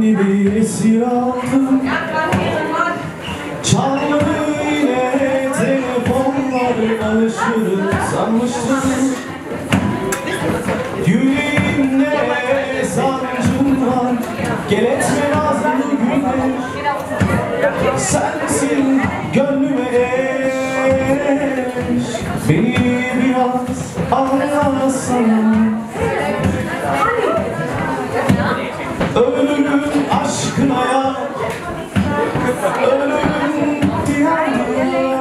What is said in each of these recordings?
gibi esir aldım. Çalmadı yine telefonlar, alışırım sanmıştım. Yüreğimde sancım var, gel etme nazlı günler. Sensin gönlüme eş, beni biraz anlasana. Ölürüm aşkına ya, ölürüm diyarına.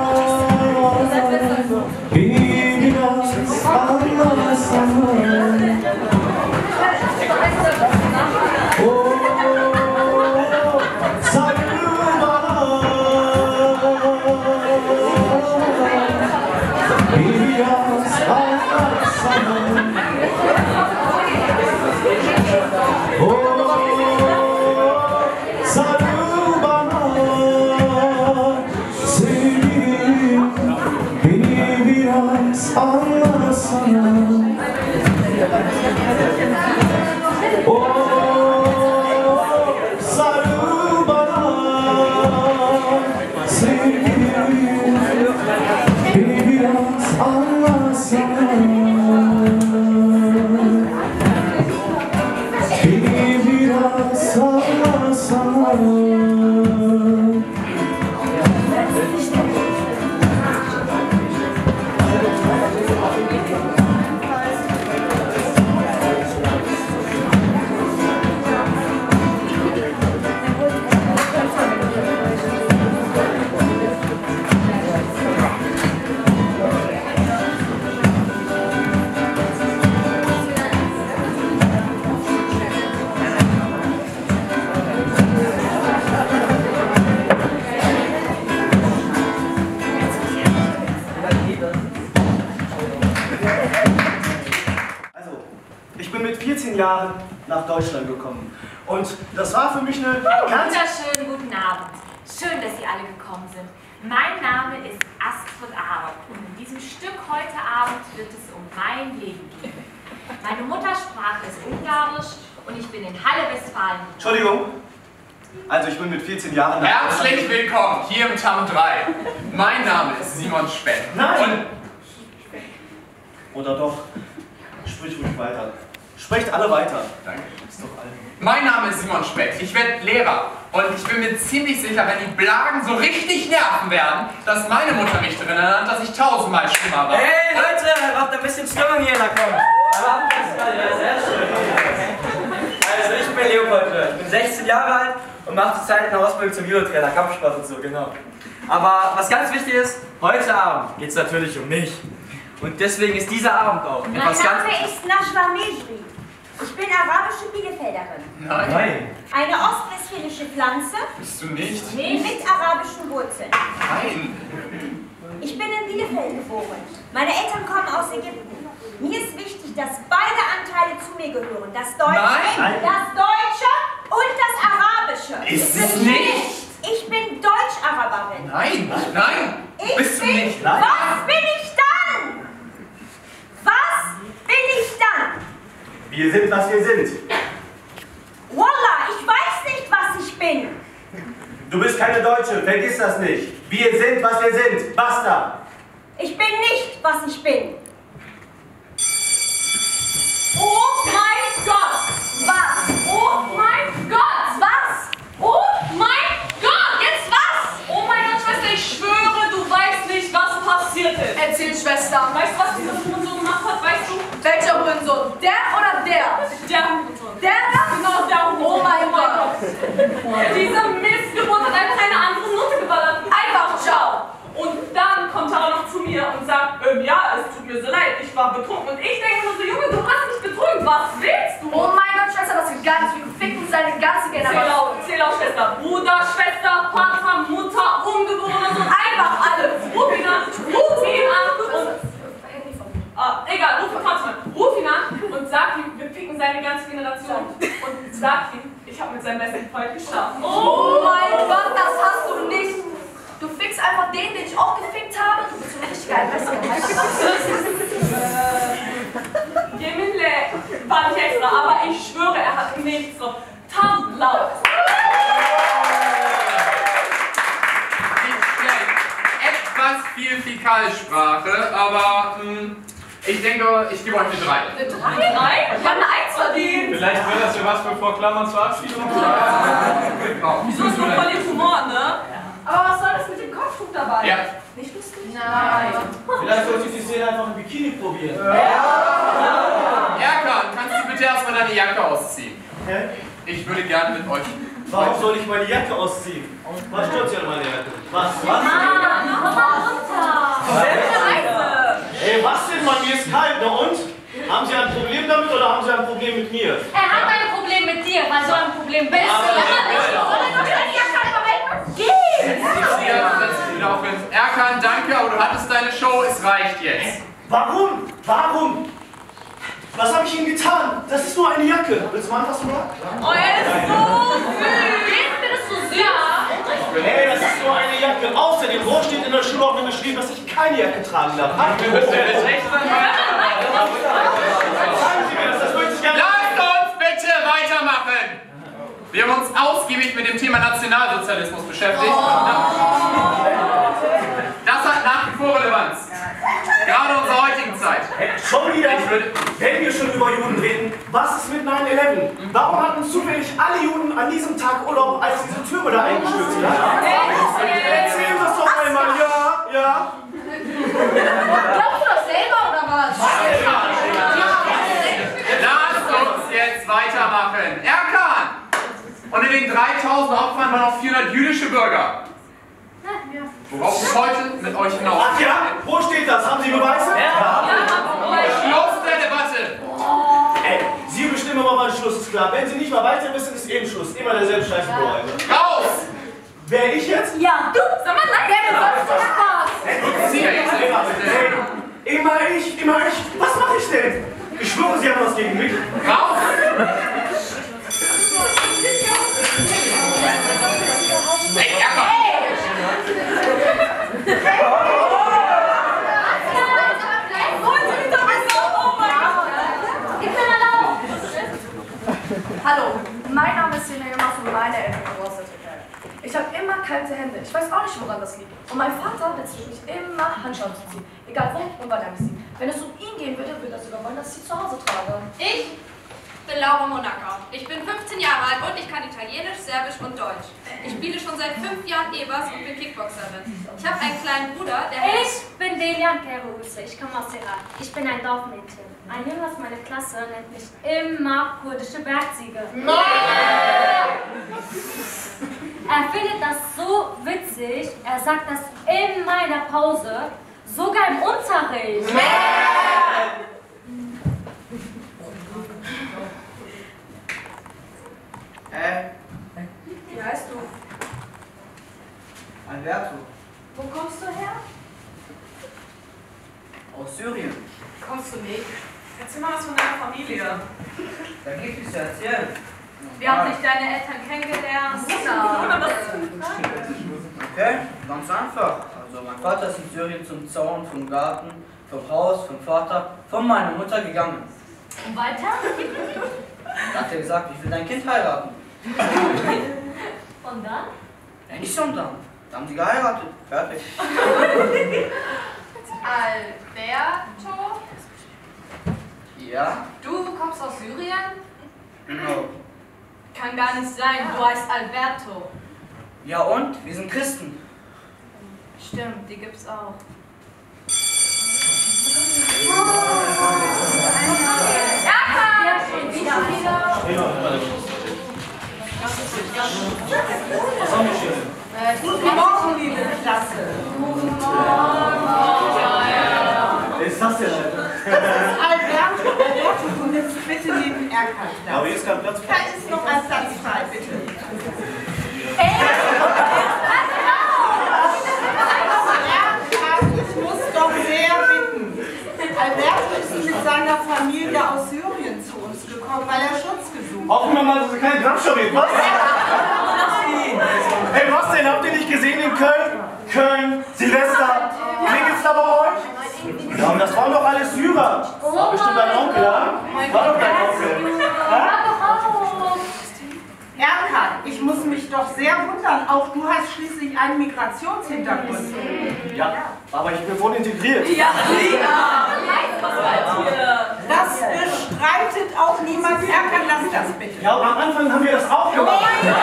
Beni biraz anlasana. Sarıl bana sevgilim, beni biraz anlasana. Sarıl bana sevgilim, beni biraz anlasana. Beni biraz anlasana. Ich bin mit 14 Jahren nach Deutschland gekommen und das war für mich eine ganz... Wunderschönen guten Abend. Schön, dass Sie alle gekommen sind. Mein Name ist Astrid Arendt und in diesem Stück heute Abend wird es um mein Leben gehen. Meine Muttersprache ist Ungarisch und ich bin in Halle, Westfalen. Entschuldigung, also ich bin mit 14 Jahren... Herzlich willkommen hier im TAM 3. Mein Name ist Simon Spett. Nein! Oder doch? Sprich ruhig weiter. Sprecht alle weiter. Danke. Ist doch allen. Mein Name ist Simon Spett. Ich werde Lehrer. Und ich bin mir ziemlich sicher, wenn die Blagen so richtig nerven werden, dass meine Mutter mich drin erinnert, dass ich 1000-mal schlimmer war. Hey Leute, macht ein bisschen Stimmung hier, da kommt. Ja, sehr schön. Also ich bin Leopold Löhr. Ich bin 16 Jahre alt und mache zurzeit eine Ausbildung zum Judo-Trainer, Kampfsport und so, genau. Aber was ganz wichtig ist, heute Abend geht es natürlich um mich. Und deswegen ist dieser Abend auch etwas ganz... Mein Name ist Najwa Mejri. Ich bin arabische Bielefelderin. Nein. Eine ostwestfälische Pflanze. Bist du nicht? Nee, mit arabischen Wurzeln. Nein. Ich bin in Bielefeld geboren. Meine Eltern kommen aus Ägypten. Mir ist wichtig, dass beide Anteile zu mir gehören. Das Deutsche, Nein. das Deutsche und das Arabische. Ist es nicht? Ich bin Deutsch-Araberin. Nein. Nein. Bist du nicht? Nein. Was bin ich dann? Was bin ich dann? Wir sind, was wir sind. Wallah, ich weiß nicht, was ich bin. Du bist keine Deutsche, vergiss das nicht. Wir sind, was wir sind. Basta. Ich bin nicht, was ich bin. Oh mein Gott! Was? Oh mein Gott! Was? Oh mein Gott! Jetzt was? Oh mein Gott, Schwester, ich schwöre, du weißt nicht, was passiert ist. Erzähl, Schwester. Weißt du, was dieser Hurensohn gemacht hat? Weißt du? Welcher Hurensohn? Der oder der? Der Hurensohn. Der da? Genau, der Hurensohn. Oh mein Gott. Diese Missgeburt hat einfach eine andere Note geballert. Einfach ciao. Und dann kommt er noch zu mir und sagt, ja, es tut mir so leid, ich war betrunken. Und ich denke nur so, Junge, du hast mich betrunken, was willst du? Oh mein Gott, Schwester, das geht gar nicht. Wir ficken seine ganze Generation. Zähl auf, Schwester. Bruder, Schwester, Vater, Mutter, Ungeborene, so einfach alles. Ruf ihn an und... egal, ruf ihn an und sag ihm, wir ficken seine ganze Generation. Und sag ihm, ich habe mit seinem besten Freund geschlafen. Oh mein Gott, das hast du nicht. Du fickst einfach den ich auch gefickt habe. Du bist ein richtig geil, weißt du? Jeminle, war nicht extra, aber ich schwöre, er hat nichts so. Tam laut. Nationalsprache, aber ich denke, ich gebe euch eine 3. Eine 3? Ich habe eine 1 verdient. Vielleicht wäre das ja was für Frau Klammer zur Abschiedung. Wieso ist doch voll den Humor, ne? Aber was soll das mit dem Kopftuch dabei? Ja. Nicht lustig? Nein. Vielleicht sollte ich die Szene einfach im Bikini probieren. Erkan, kannst du bitte erstmal deine Jacke ausziehen? Hä? Ich würde gerne mit euch... Warum soll ich meine Jacke ausziehen? Was stört Sie an meiner Jacke? Was? Komm mal runter. Ey, was denn, Mann? Mir ist kalt, ne? Und? Haben Sie ein Problem damit oder haben Sie ein Problem mit mir? Er hat ein Problem mit dir, weil du ein Problem bist. Erkan, danke, aber du hattest deine Show, es reicht jetzt. Warum? Warum? Was habe ich Ihnen getan? Das ist nur eine Jacke. Willst du mal anfassen, oder? Oh, er ist so süß. Findest du süß? Hey, das ist nur eine Jacke. Außerdem, wo steht in der Schulordnung geschrieben, dass ich keine Jacke tragen darf? Sagen Sie mir das, das möchte ich gerne... Lasst uns bitte weitermachen! Wir haben uns ausgiebig mit dem Thema Nationalsozialismus beschäftigt. Das hat nach wie vor Relevanz. Gerade in unserer heutigen Zeit. Schon wieder, wenn wir schon über Juden reden, was ist mit 9/11? Warum hatten zufällig alle Juden an diesem Tag Urlaub, als diese Türme da eingestürzt sind? Erzählen wir es doch einmal, ja. Glaubst du das selber oder was? Lasst uns jetzt weitermachen. Erkan! Unter den 3000 Opfern waren auch 400 jüdische Bürger. Worauf ich heute mit euch hinaus. Ach ja? Wo steht das? Haben Sie Beweise? Schluss der Debatte! Ey, Sie bestimmen immer, wann Schluss ist, klar. Wenn Sie nicht mal weiter wissen, ist eben Schluss. Immer derselbe Scheiß. Raus! Wer, ich jetzt? Ja, du. Sag mal, nein, wer sonst so Spaß? Sie jetzt. Immer ich. Was mache ich denn? Ich schwöre, Sie haben was gegen mich. Raus! Hey, Erkan! Hallo, mein Name ist Sina Yilmaz und meine Eltern kommen aus der Türkei. Ich habe immer kalte Hände. Ich weiß auch nicht, woran das liegt. Und mein Vater zwingt mich immer, Handschuhe zu ziehen. Egal wo und wann er mich sieht. Wenn es um ihn gehen würde, würde er sogar wollen, dass ich sie zu Hause trage. Ich bin Laura Monaco. Ich bin 15 Jahre alt und ich kann Italienisch, Serbisch und Deutsch. Ich spiele schon seit 5 Jahren E-Bass und bin Kickboxerin. Ich habe einen kleinen Bruder, der heißt... Ich bin Delian Keruse, ich komme aus Irak. Ich bin ein Dorfmädchen. Ein Junge aus meiner Klasse nennt mich immer kurdische Bergziege. Er findet das so witzig, er sagt das in meiner Pause, sogar im Unterricht. Wie heißt du? Alberto, Wo kommst du her? aus Syrien. Kommst du nicht? Erzähl mal was von deiner Familie. Da gibt es ja erzählen. Wie haben sich deine Eltern kennengelernt? Okay, ganz einfach. Also mein Vater ist in Syrien zum Zaun, vom Garten, vom Haus, vom Vater, von meiner Mutter gegangen. Und weiter? Da hat er gesagt, ich will dein Kind heiraten. Und dann? Ja, nicht so und dann. Da haben sie geheiratet. Fertig. Alberto? Ja, Du kommst aus Syrien? genau. Kann gar nicht sein, du heißt Alberto. Ja und? Wir sind Christen. Stimmt, die gibt's auch. Ja, schon wieder. Was haben wir hier? Guten Morgen, liebe Klasse. Wer ist das denn, Alter? Alberto, komm jetzt bitte neben Erkan. Aber hier ist kein Platz. Da ist noch ein Platz frei, bitte. Erkan, ich muss doch sehr bitten. Alberto ist mit seiner Familie aus Syrien zu uns gekommen, weil er Schutz gesucht hat. Hoffen wir mal, dass er keine Grabschau wird. Was? Hey, was denn? Habt ihr nicht gesehen in Köln? Köln, Silvester. Klingelt's da bei euch? Ja, und das waren doch alles Syrer. War bestimmt dein Onkel, ja? War doch dein Onkel. Ja? Erkan, ich muss mich doch sehr wundern, wundern, auch du hast schließlich einen Migrationshintergrund. Ja, aber ich bin voll integriert. Ja, Das bestreitet auch niemand. Erkan, lass das bitte. Ja, am Anfang haben wir das auch gemacht.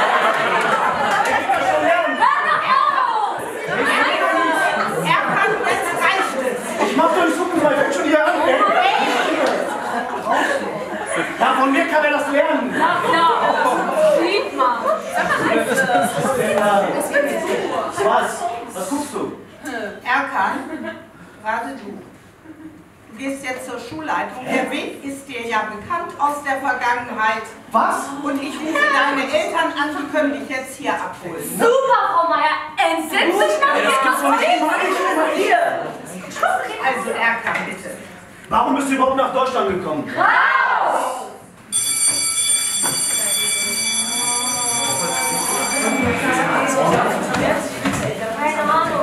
Erkan, jetzt reicht es. Ich mach doch nicht so, weil fängt schon hier an. Ja, von mir kann er das lernen. Was guckst du? Erkan, gerade du. Du gehst jetzt zur Schulleitung. Der Weg ist dir ja bekannt aus der Vergangenheit. Was? Und ich rufe deine Eltern an, die können dich jetzt hier abholen. Super, Frau Meier. Entsetzlich nach Das gibt's doch nicht immer hier. Also Erkan, bitte. Warum bist du überhaupt nach Deutschland gekommen? Raus! Keine Ahnung.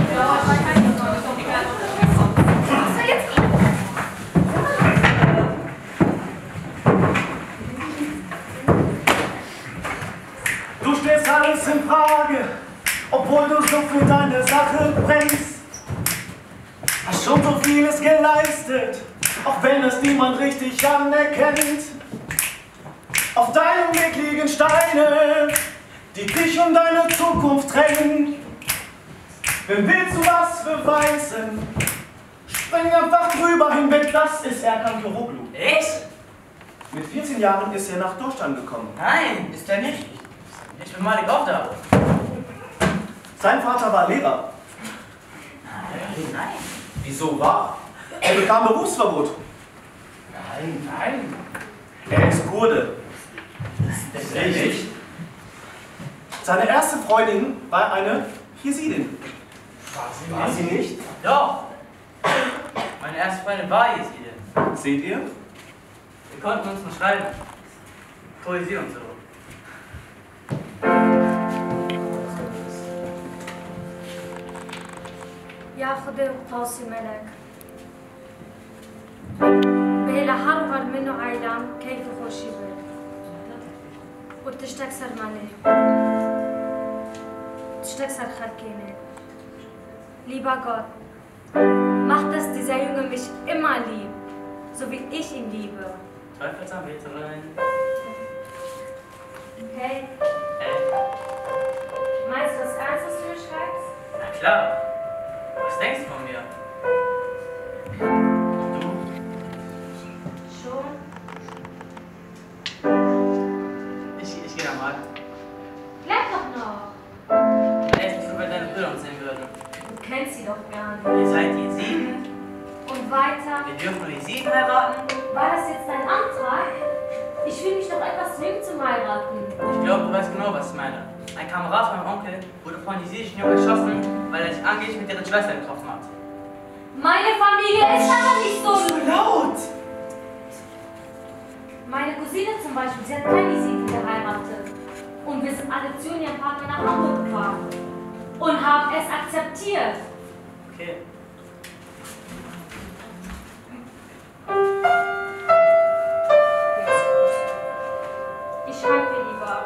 Du stellst alles in Frage, obwohl du so für deine Sache brennst. Hast schon so vieles geleistet, auch wenn es niemand richtig anerkennt. Auf deinem Weg liegen Steine, die dich um deine Zukunft trennen. Wenn willst du was beweisen, spring einfach drüber hinweg, das ist Erkan Koroglu. Ich? Mit 14 Jahren ist er nach Deutschland gekommen. Nein, ist er nicht. Ich bin Malik auch da. Sein Vater war Lehrer. Nein. Wieso war? Er bekam Berufsverbot. Nein. Er ist Kurde. Das ist richtig. Seine erste Freundin war eine Jesidin. War sie nicht? Doch. Meine erste Freundin war Jesidin. Seht ihr? Wir konnten uns nur schreiben. Poesie und so. يا خدي وقاسي ملك بهلا حرغر منه عيلان كيف خوشي بل وتشتكسر مني تشتكسر خلكيني Lieber Gott, mach, dass dieser Junge mich immer liebt, so wie ich ihn liebe. Teufelsanbeterin. Hey, meinst du das ernst, was du mir schreibst? Na klar. Was denkst du von mir? Schon? Ich geh da mal. Bleib doch noch. Echt, ich will deine Brüder uns sehen würden. Du kennst sie doch gar nicht. Ihr seid Jesiden. Und weiter? Wir dürfen nur Jesiden heiraten. War das jetzt dein Antrag? Ich fühle mich doch etwas zwingend zum Heiraten. Ich glaube, du weißt genau, was ich meine. Ein Kamerad von meinem Onkel wurde von jesidischen Jungen erschossen, weil er sich angeblich mit ihren Schwestern getroffen hat. Meine Familie ist aber nicht so laut! Meine Cousine zum Beispiel, sie hat keine Jesiden geheiratet. Und wir sind alle zu ihrem Partner nach Hamburg gefahren. Und haben es akzeptiert. Okay. Ich schreibe dir lieber.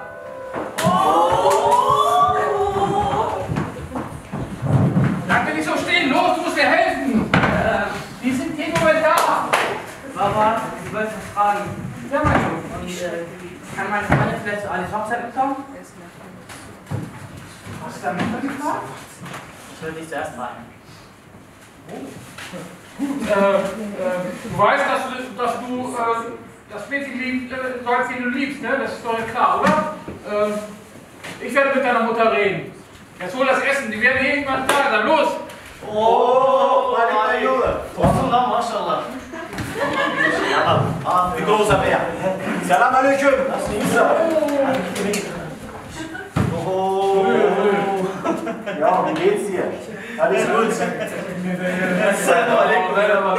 Bleib nicht so stehen, los, du musst mir helfen! Die sind jeden Moment da! Baba, ich wollte was fragen. Ja, mein Junge. Kann meine Freundin vielleicht zu Alice Hochzeit mitkommen? Hast du damit gefragt? Ich würde dich zuerst fragen. Gut, du weißt, dass du das Mädchen sollst, den du liebst, ne? Das ist doch klar, oder? Ich werde mit deiner Mutter reden. Jetzt hol das Essen, die werden irgendwann da, dann los! Oh, mein Junge. Mashallah, Mashallah. Wie groß er wäre. Salam alaikum. Das ist nicht so. Oh. Ja, wie geht's dir? Alles gut. Salam alaikum.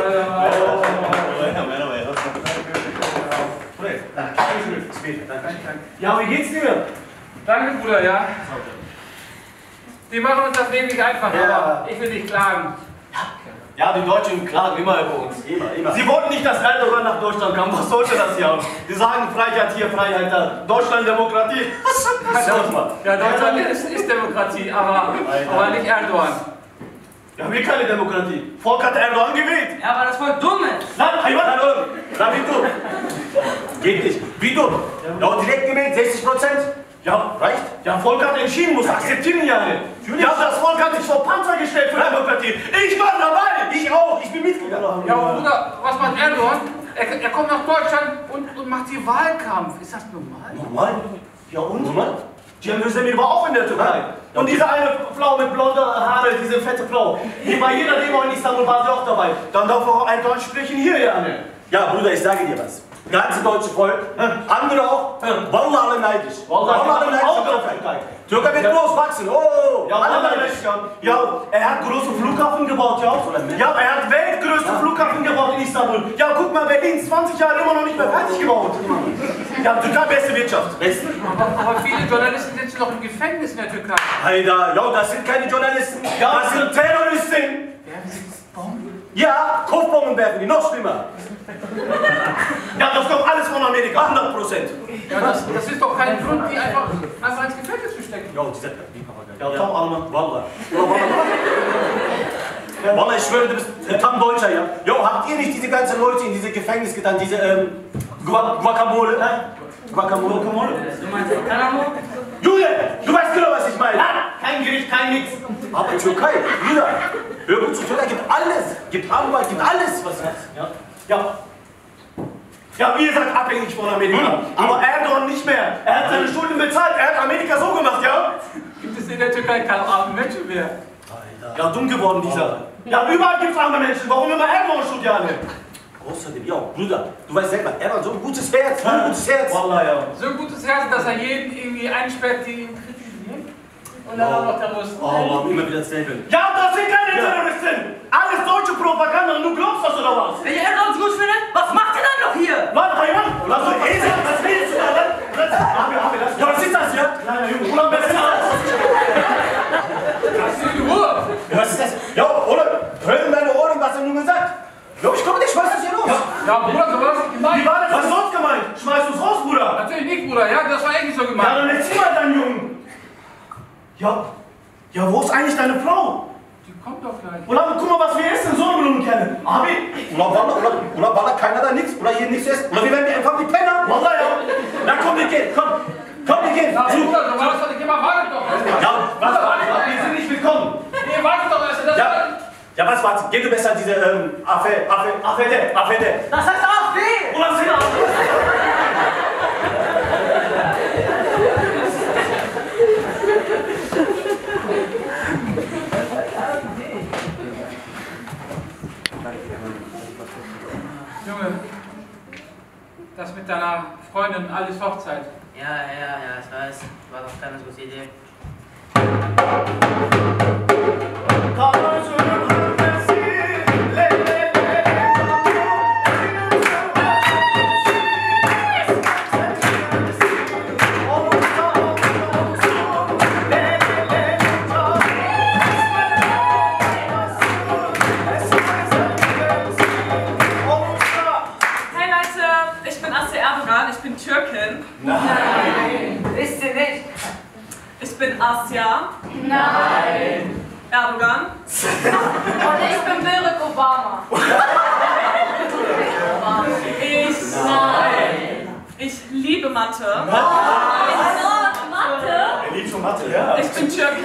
Ja, wie geht's dir? Danke, Bruder, ja. Die machen uns das Leben nicht einfach, Ja. aber ich will nicht klagen. Ja, die Deutschen klagen immer über uns. Immer. Sie wollten nicht, dass Erdogan nach Deutschland kam. Was sollte das hier? Die sagen Freiheit hier, Freiheit da. Deutschland Demokratie. Ja, Deutschland ist Demokratie, aber nicht Erdogan. Wir haben hier keine Demokratie. Volk hat Erdogan gewählt. Ja, aber das Volk dumm ist. Nein, hallo. Na, wie dumm? Geht nicht. Wie dumm? Ja, direkt gewählt, 60%? Ja, reicht. Ja, Volk hat entschieden, muss akzeptieren, Janne. Ja, das Volk hat sich vor Panzer gestellt für Demokratie. Ich war dabei. Ich auch. Ich bin mitgegangen. Ja, aber Bruder, was macht Erdogan? Er kommt nach Deutschland und macht hier Wahlkampf. Ist das normal? Normal? Ja, und? Normal? Cem Özdemir war auch in der Türkei. Und diese eine Frau mit blonder Haare, diese fette Frau, die bei jeder Demo in Istanbul war sie auch dabei. Dann darf auch ein Deutsch sprechen hier, Janne. Ja, Bruder, ich sage dir was. Ganze deutsche Volk, andere auch, Wallah alle neidisch. Wallah alle neidisch auf Türkei. Türkei wird groß wachsen, oh! Ja, alle neidisch, ja. Ja, er hat große Flughafen gebaut, ja. Ja, er hat weltgrößte Flughafen gebaut in Istanbul. Ja, guck mal, Berlin, 20 Jahre immer noch nicht mehr fertig gebaut. Ja, Türkei, beste Wirtschaft. Aber viele Journalisten sitzen noch im Gefängnis in der Türkei. Alter, ja, das sind keine Journalisten, Ja, das sind Terroristen. Ja, Kopfbomben werfen die, noch schlimmer. Ja, das kommt alles von Amerika, 100%. Ja, das ist doch kein Grund, die einfach ins Gefängnis zu stecken. Ja, dieser Papagei. Ja, Tom Alman. Wallah. Wallah, ich schwöre, du bist Tam Deutscher, ja? Jo, habt ihr nicht diese ganzen Leute in diese Gefängnis getan, diese Guacamole? Guacamole? Du meinst Guacamole? Jude, du weißt genau, was ich meine. Kein Gericht, kein Nix. Aber Türkei, Bruder, hör gut zu, Türkei gibt alles. Gibt Arbeit, gibt alles, was hat. Ja, wie gesagt, abhängig von Amerika. Aber Erdogan nicht mehr. Er hat seine Schulden bezahlt. Er hat Amerika so gemacht, ja? Gibt es in der Türkei keine armen Menschen mehr? Ja, dumm geworden, dieser. Ja, überall gibt es arme Menschen. Warum immer Erdogan schuld, Janne? Außerdem, ja, Bruder, du weißt selber, er hat so ein gutes Herz, so ein gutes Herz. Wallah, ja. So ein gutes Herz, dass er jeden irgendwie einsperrt, die ihn kritisieren. Und dann auch noch Terroristen. Oh, Mann, immer wieder dasselbe. Ja, das sind keine Terroristen. Alles deutsche Propaganda und du glaubst das oder was? Wenn ihr Erdogan so gut findet, was macht ihr dann noch hier? Mann, Heimann, lass doch eh sein. Was willst du da? Ja, was ist das hier? Kleiner Junge, Ulan, wer ist das? Lass ihn in Ruhe! Was ist das? Ja, oder? Hör deine Ohren, was er nun gesagt? Ja, ich komme nicht, schmeiß das hier los. Ja, Bruder, so war das nicht gemeint. Wie war das? Was ist sonst gemeint? Schmeißt du's raus, Bruder? Natürlich nicht, Bruder, ja, das war echt nicht so Ja, gemeint. dann erzieh mal deinen Jungen. Ja, wo ist eigentlich deine Frau? Die kommt doch gleich. Ulan, guck mal, was wir essen, Sonnenblumenkerne. Abi, Oder war da keiner da nichts? Oder hier nichts essen? Oder wir werden einfach die Penner? Wallah, ja. Na komm, wir gehen, komm, wir gehen. Ja, Bruder, so war das doch nicht immer, wartet doch. Ja, was? Wir sind nicht willkommen. Nee, wartet doch erst. Ja, was war's? Geh du besser diese Affede. Das heißt AfD! Ulan, sind Junge, das mit deiner Freundin, alles Hochzeit. Ja, ich weiß. War doch keine gute Idee. Ich bin Türkin. Nein. Wisst ihr nicht? Ich bin Asja. Nein. Erdogan. Und ich bin Barack Obama. Ich liebe Mathe. Mathe? Er liebt schon Mathe, ja. Ich bin Türkin.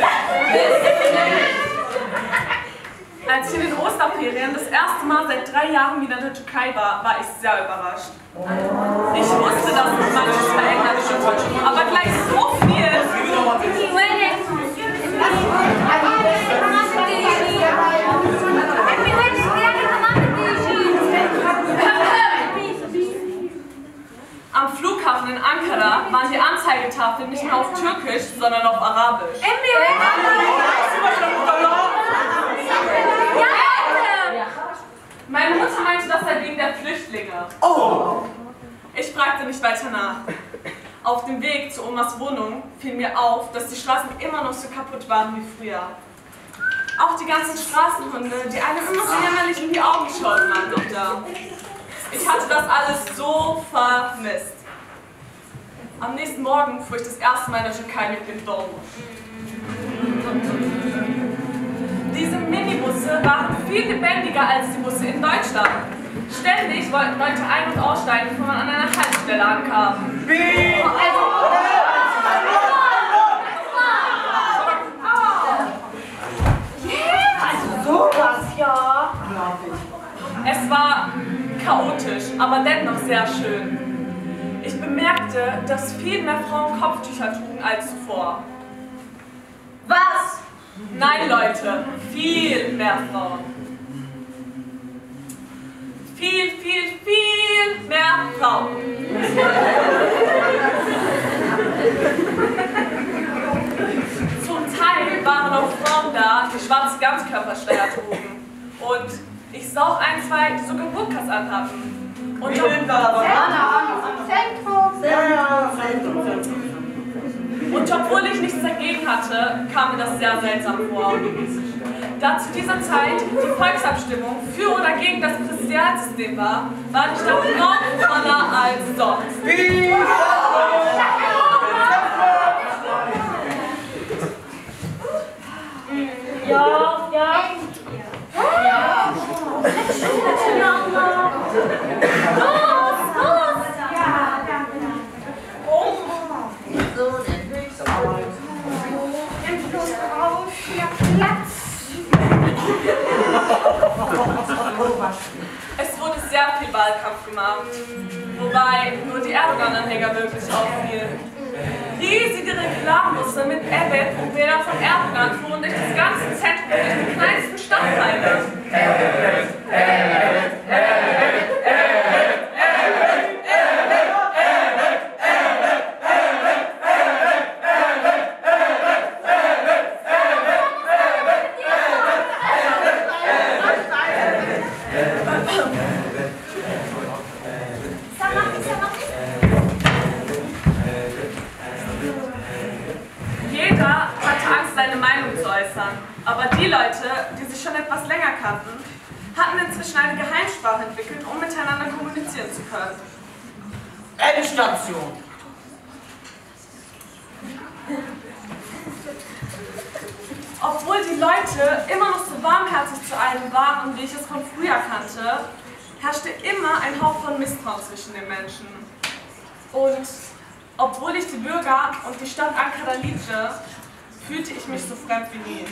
Als ich in den Osterferien das erste Mal seit 3 Jahren wieder in der Türkei war, war ich sehr überrascht. Ich wusste, dass es manches verändert wird, aber gleich so viel. Am Flughafen in Ankara waren die Anzeigetafeln nicht mehr auf Türkisch, sondern auf Arabisch. Meine Mutter meinte, das sei wegen der Flüchtlinge. Oh! Ich fragte nicht weiter nach. Auf dem Weg zu Omas Wohnung fiel mir auf, dass die Straßen immer noch so kaputt waren wie früher. Auch die ganzen Straßenhunde, die einem immer so jämmerlich in die Augen schauten, meine Tochter. Ich hatte das alles so vermisst. Am nächsten Morgen fuhr ich das erste Mal in der Türkei mit dem Dolmusch. Diese Minibusse waren viel lebendiger als die Busse in Deutschland. Ständig wollten Leute ein- und aussteigen, bevor man an einer Haltestelle ankam. Wie? Sowas, ja. Es war chaotisch, aber dennoch sehr schön. Ich bemerkte, dass viel mehr Frauen Kopftücher trugen als zuvor. Was? Nein, Leute, viel mehr Frauen. Viel mehr Frauen. Zum Teil waren auch Frauen da, die schwarze Ganzkörperschleier trugen. Und ich sah auch ein, zwei, die sogar Burkas anhatten. Und obwohl ich nichts dagegen hatte, kam mir das sehr seltsam vor. Da zu dieser Zeit die Volksabstimmung für oder gegen das Präsidialsystem war, war die Stadt noch voller als sonst. Es wurde sehr viel Wahlkampf gemacht, wobei nur die Erdogan-Anhänger wirklich auffielen. Riesige Reklambusse mit Evet und Bildern von Erdogan fuhren durch das ganze Zentrum, durch die kleinsten Stadtteile. Aber die Leute, die sich schon etwas länger kannten, hatten inzwischen eine Geheimsprache entwickelt, um miteinander kommunizieren zu können. Endstation. Obwohl die Leute immer noch so warmherzig zu einem waren, wie ich es von früher kannte, herrschte immer ein Hauch von Misstrauen zwischen den Menschen. Und obwohl ich die Bürger und die Stadt Ankara liebte, fühlte ich mich so fremd wie nie.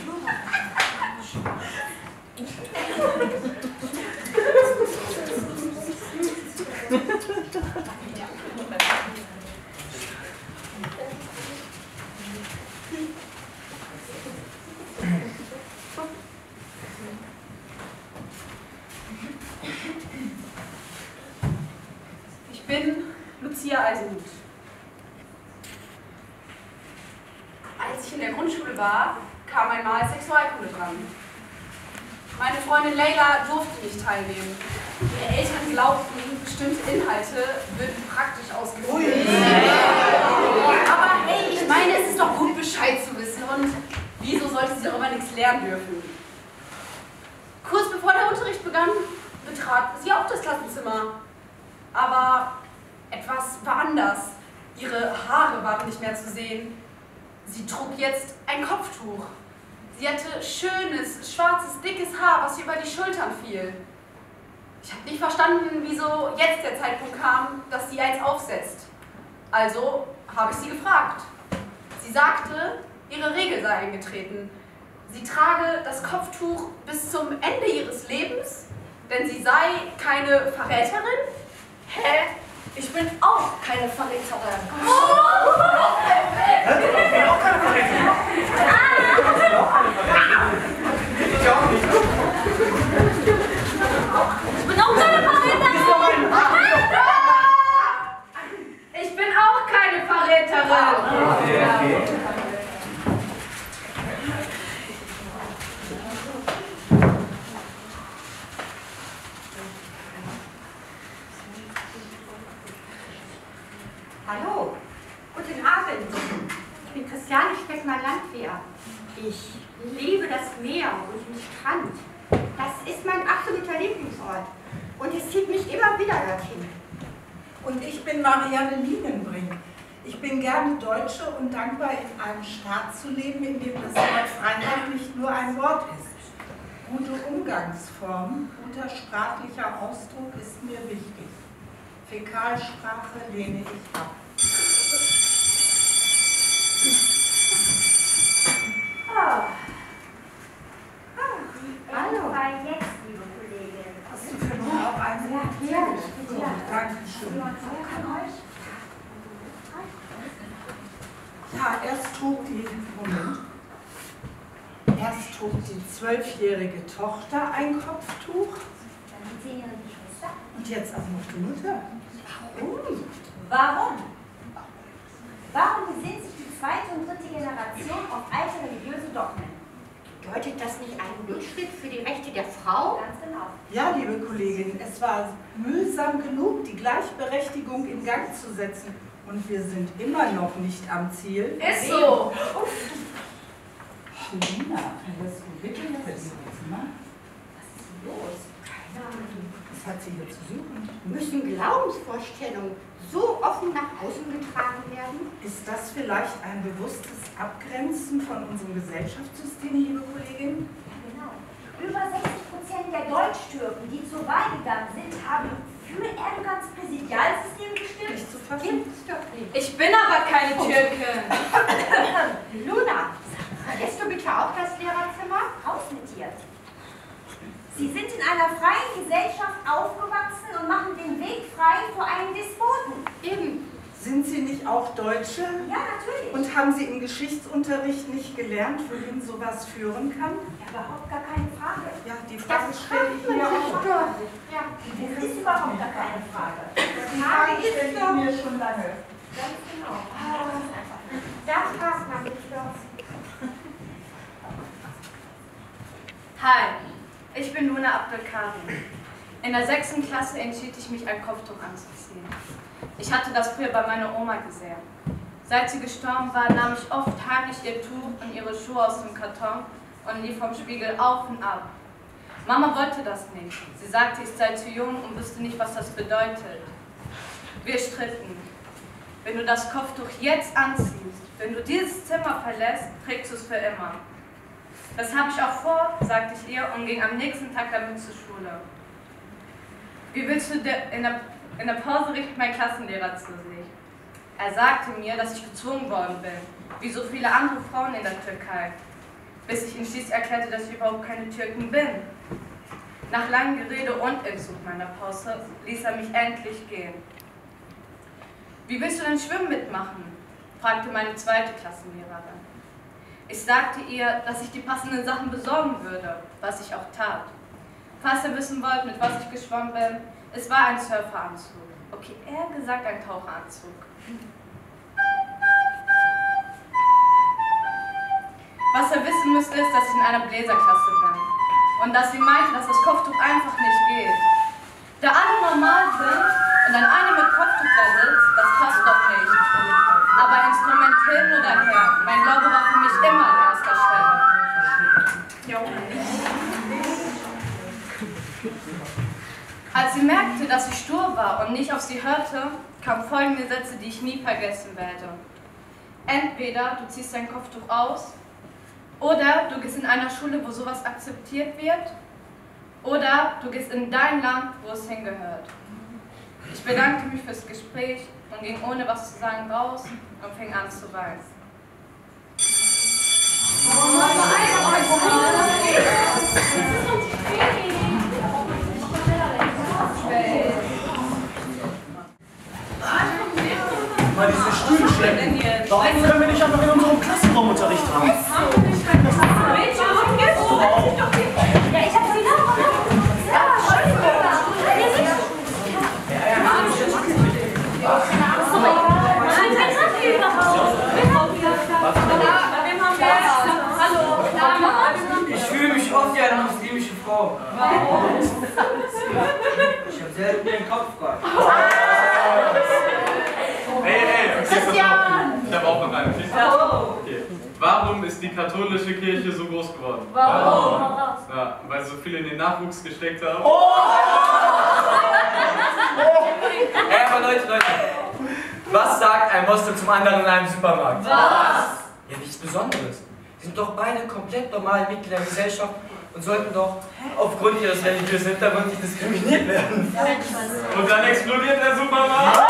Ich bin Lucia Eisenhut. Als ich in der Grundschule war, kam einmal Sexualkunde dran. Meine Freundin Leila durfte nicht teilnehmen. Ihre Eltern glaubten, bestimmte Inhalte würden praktisch ausgeführt. Aber hey, ich meine, es ist doch gut, Bescheid zu wissen. Und wieso sollte sie darüber nichts lernen dürfen? Kurz bevor der Unterricht begann, betrat sie auch das Klassenzimmer. Aber etwas war anders. Ihre Haare waren nicht mehr zu sehen. Sie trug jetzt ein Kopftuch. Sie hatte schönes, schwarzes, dickes Haar, was ihr über die Schultern fiel. Ich habe nicht verstanden, wieso jetzt der Zeitpunkt kam, dass sie eins aufsetzt. Also habe ich sie gefragt. Sie sagte, ihre Regel sei eingetreten. Sie trage das Kopftuch bis zum Ende ihres Lebens, denn sie sei keine Verräterin. Hä? Ich bin auch keine Verräterin. Ich bin auch keine Verräterin. Ich auch nicht. Ich bin auch keine Verräterin. Ich bin auch keine Verräterin. Hallo, guten Abend. Ich bin Christiane Speckmann, Landwehr. Ich liebe das Meer und den Strand. Das ist mein absoluter Lieblingsort. Und es zieht mich immer wieder dorthin. Und ich bin Marianne Lienenbrink. Ich bin gerne Deutsche und dankbar, in einem Staat zu leben, in dem das Wort Freiheit nicht nur ein Wort ist. Gute Umgangsformen, guter sprachlicher Ausdruck ist mir wichtig. Fäkalsprache lehne ich ab. Hallo. Jetzt, liebe Kollegin. Hast du für mich auch einen? Ja, Dankeschön. Ja, erst trug die 12-jährige Tochter ein Kopftuch. Dann die 10-jährige Schwester. Und jetzt auch noch die Mutter. Warum? Warum besinnt sich die zweite und dritte Generation auf alte religiöse Dogmen? Bedeutet das nicht einen Rückschritt für die Rechte der Frau? Ganz genau. Ja, liebe Kollegin, es war mühsam genug, die Gleichberechtigung in Gang zu setzen. Und wir sind immer noch nicht am Ziel. Ist so. Lina, verlässt du bitte das Zimmer? Was ist denn los? Keine Ahnung. Was hat sie hier zu suchen? Müssen Glaubensvorstellungen so offen nach außen getragen werden? Ist das vielleicht ein bewusstes Abgrenzen von unserem Gesellschaftssystem, liebe Kollegin? Ja, genau. Über 60% der Deutsch-Türken, die zur Wahl gegangen sind, haben für Erdogans Präsidialsystem gestimmt. Nicht zu fassen. Gibt's doch nicht. Ich bin aber keine Türkin. Luna, verlässt du bitte auch das Lehrerzimmer? Raus mit dir. Sie sind in einer freien Gesellschaft aufgewachsen und machen den Weg frei vor einem Despoten. Eben. Sind Sie nicht auch Deutsche? Ja, natürlich. Und haben Sie im Geschichtsunterricht nicht gelernt, wohin sowas führen kann? Ja, überhaupt gar keine Frage. Ja, die Frage stelle ich mir auch. Ja. Das ist überhaupt gar keine Frage. Die Frage stelle ich mir schon lange. Ganz genau. Das passt nämlich doch. Hi, ich bin Luna Abdelkarim. In der 6. Klasse entschied ich mich, ein Kopftuch anzuziehen. Ich hatte das früher bei meiner Oma gesehen. Seit sie gestorben war, nahm ich oft heimlich ihr Tuch und ihre Schuhe aus dem Karton und lief vom Spiegel auf und ab. Mama wollte das nicht. Sie sagte, ich sei zu jung und wüsste nicht, was das bedeutet. Wir stritten. Wenn du das Kopftuch jetzt anziehst, wenn du dieses Zimmer verlässt, trägst du es für immer. Das habe ich auch vor, sagte ich ihr und ging am nächsten Tag damit zur Schule. Wie willst du in der Pause rief mein Klassenlehrer zu sich. Er sagte mir, dass ich gezwungen worden bin, wie so viele andere Frauen in der Türkei, bis ich ihm schließlich erklärte, dass ich überhaupt keine Türkin bin. Nach langem Gerede und Entzug meiner Pause ließ er mich endlich gehen. Wie willst du denn Schwimmen mitmachen? Fragte meine 2. Klassenlehrerin. Ich sagte ihr, dass ich die passenden Sachen besorgen würde, was ich auch tat. Falls ihr wissen wollt, mit was ich geschwommen bin, es war ein Surferanzug. Okay, eher gesagt ein Taucheranzug. Was ihr wissen müsst, ist, dass ich in einer Bläserklasse bin. Und dass sie meinte, dass das Kopftuch einfach nicht geht. Da alle normal sind und dann eine mit Kopftuch da sitzt, das passt doch nicht. Aber Instrument hin oder her, mein Glaube war für mich immer an erster Stelle. Als sie merkte, dass ich stur war und nicht auf sie hörte, kamen folgende Sätze, die ich nie vergessen werde. Entweder du ziehst dein Kopftuch aus, oder du gehst in einer Schule, wo sowas akzeptiert wird, oder du gehst in dein Land, wo es hingehört. Ich bedankte mich fürs Gespräch und ging ohne was zu sagen raus und fing an zu weinen. Mal diese Stühle schleppen. Warum können wir nicht einfach in unserem Klassenraumunterricht haben? Ja, ich hab sie noch. Ich fühle mich oft wie eine muslimische Frau. Warum? Ich habe selten den Kopf frei. Hey, Christian! Ich habe auch noch eine Geschichte. Okay. Warum ist die katholische Kirche so groß geworden? Warum? Ja, weil sie so viel in den Nachwuchs gesteckt haben. Aber Leute, was sagt ein Moslem zum anderen in einem Supermarkt? Was? Ja, nichts Besonderes. Sie sind doch beide komplett normale Mitglieder der Gesellschaft und sollten doch aufgrund ihres religiösen Hintergrunds nicht diskriminiert werden. Und dann explodiert der Supermarkt.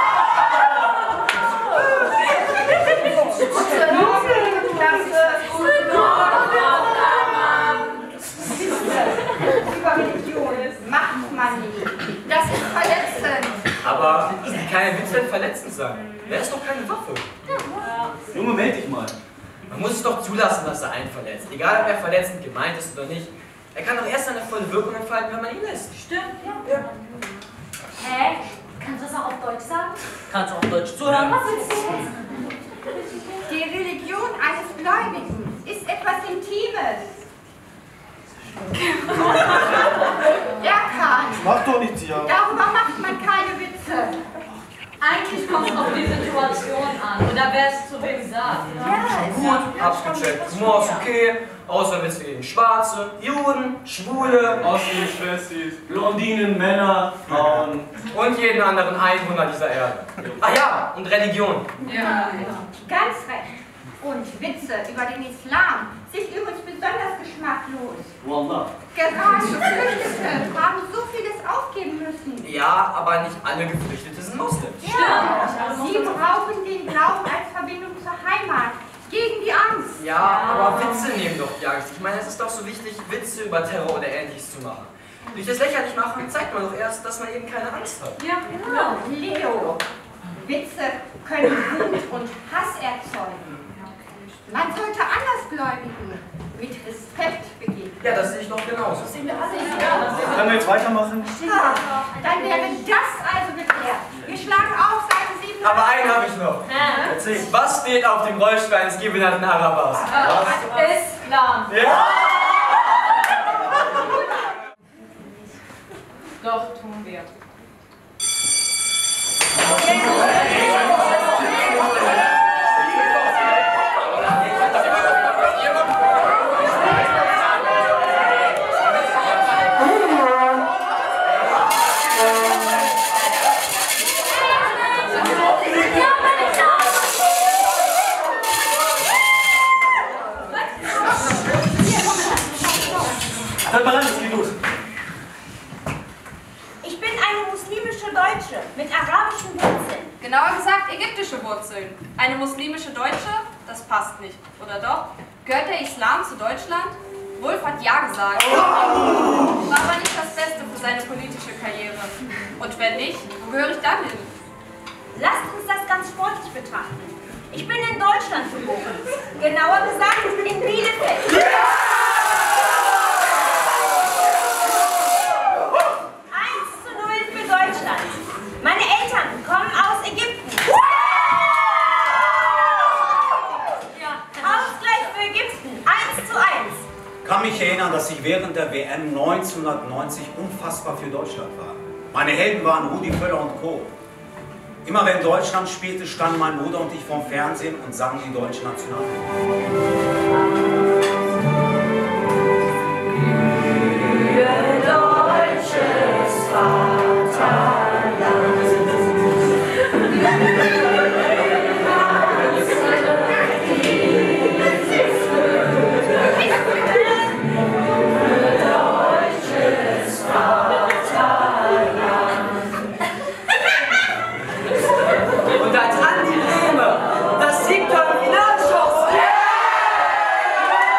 Über Religion macht man nicht. Das ist verletzend. Aber keine Witz wird verletzend sein. Der ist doch keine Waffe. Junge, meld dich mal. Man muss es doch zulassen, dass er einen verletzt. Egal, ob er verletzend gemeint ist oder nicht. Er kann doch erst seine volle Wirkung entfalten, wenn man ihn lässt. Stimmt, ja. Hä? Kannst du das auch auf Deutsch sagen? Kannst du auch Deutsch zuhören? Was willst du jetzt? Die Religion eines Gläubigen ist etwas Intimes. Erkan, Mach doch nichts hier. darüber macht man keine Witze. Eigentlich kommt es auf die Situation an. Oder wer es zu wem sagt. Gut, abgecheckt. Humor ist okay, außer Witze gegen Schwarze, Juden, Schwule, Ossis, Wessis, Blondinen, Männer, Frauen. und jeden anderen Einwohner dieser Erde. Ach ja, und Religion. Ja, ganz recht. Und Witze über den Islam sind übrigens besonders geschmacklos. Wallah. Gerade Geflüchtete haben so vieles aufgeben müssen. Ja, aber nicht alle Geflüchtete sind Moslems. Ja, sie brauchen den Glauben als Verbindung zur Heimat, gegen die Angst. Ja, aber Witze nehmen doch die Angst. Ich meine, es ist doch so wichtig, Witze über Terror oder Ähnliches zu machen. Durch das lächerlich machen zeigt man doch erst, dass man eben keine Angst hat. Ja, genau. Leo, Witze können Wut und Hass erzeugen. Man sollte Andersgläubigen mit Respekt begegnen. Ja, das sehe ich doch genauso. Können wir jetzt weitermachen? Dann wäre das also geklärt. Wir schlagen auf Seite 7. Aber einen habe ich noch. Erzähl, was steht auf dem Rollstuhl eines gehbehinderten Arabers? Islam. Ja! Doch, tun wir. Hört mal an, es geht los. Ich bin eine muslimische Deutsche mit arabischen Wurzeln. Genauer gesagt ägyptische Wurzeln. Eine muslimische Deutsche? Das passt nicht, oder doch? Gehört der Islam zu Deutschland? Wulff hat ja gesagt. War aber nicht das Beste für seine politische Karriere. Und wenn nicht, wo gehöre ich dann hin? Lasst uns das ganz sportlich betrachten. Ich bin in Deutschland geboren. Genauer gesagt in Bielefeld. 1:0 für Deutschland. Meine Eltern kommen aus Ägypten. Ausgleich für Ägypten. 1:1. Ich kann mich erinnern, dass ich während der WM 1990 unfassbar für Deutschland war. Meine Helden waren Rudi Völler und Co. Immer wenn Deutschland spielte, standen mein Bruder und ich vorm Fernsehen und sangen die deutsche Nationalhymne. Deutsches Vaterland. Und als Andi Brehme, das Siegtor im Finalschuss.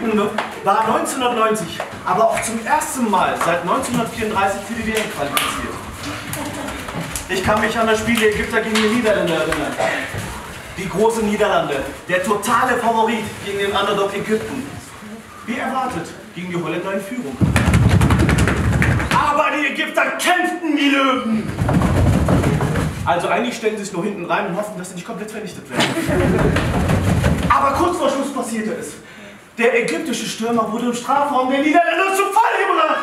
Ägypten war 1990, aber auch zum ersten Mal seit 1934 für die WM qualifiziert. Ich kann mich an das Spiel der Ägypter gegen die Niederländer erinnern. Die großen Niederlande, der totale Favorit gegen den Underdog Ägypten. Wie erwartet, gingen die Holländer in Führung. Aber die Ägypter kämpften wie Löwen. Also eigentlich stellen sie sich nur hinten rein und hoffen, dass sie nicht komplett vernichtet werden. Aber kurz vor Schluss passierte es. Der ägyptische Stürmer wurde im Strafraum der Niederländer zu Fall gebracht.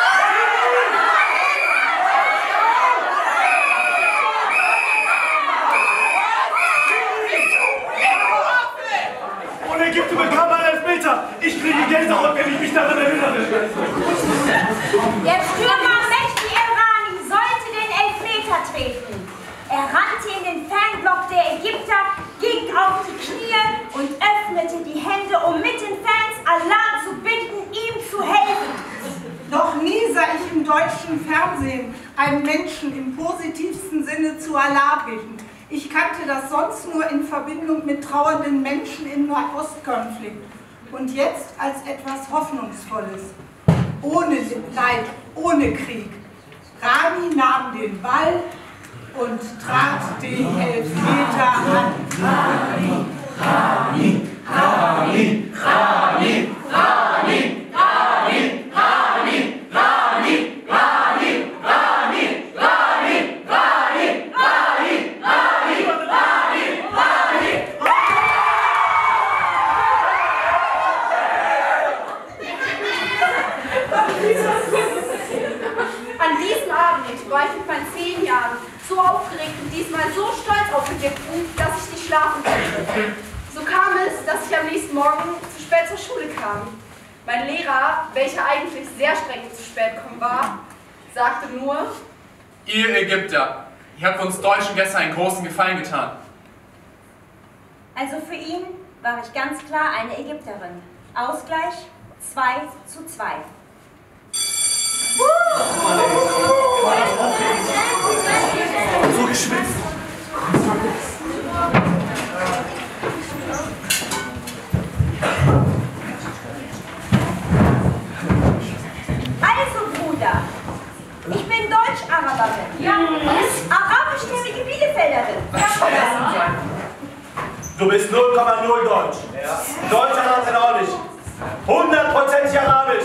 Und Ägypten bekam einen Elfmeter. Ich kriege Gänsehaut, wenn ich mich daran erinnere. Der Stürmer Mehdi El-Rani sollte den Elfmeter treten. Er rannte in den Fanblock der Ägypter, ging auf die Knie und öffnete die Hände, um mit den Fans Allah zu bitten, ihm zu helfen. Noch nie sah ich im deutschen Fernsehen einen Menschen im positivsten Sinne zu Allah bitten. Ich kannte das sonst nur in Verbindung mit trauernden Menschen im Nahostkonflikt. Und jetzt als etwas Hoffnungsvolles. Ohne Leid, ohne Krieg. Rani nahm den Ball und trat den Elfmeter an. Rani, Rani, Rani, Rani, Rani, Rani, Rani, Rani, Rani, Rani, Rani, Rani, Rani, Rani, Rani. An diesem Abend war ich mit meinen 10 Jahren so aufgeregt und diesmal so stolz auf Ägypten, dass ich nicht schlafen konnte. So kam es, dass ich am nächsten Morgen zu spät zur Schule kam. Mein Lehrer, welcher eigentlich sehr streng zu spät kommen war, sagte nur: Ihr Ägypter, ihr habt uns Deutschen gestern einen großen Gefallen getan. Also für ihn war ich ganz klar eine Ägypterin. Ausgleich 2:2. So geschwitzt. Also Bruder, ich bin Deutsch-Araberin. Ja. Arabischstämmige Bielefelderin. Du bist 0,0 Deutsch. Deutscher sind auch nicht. 100% Arabisch.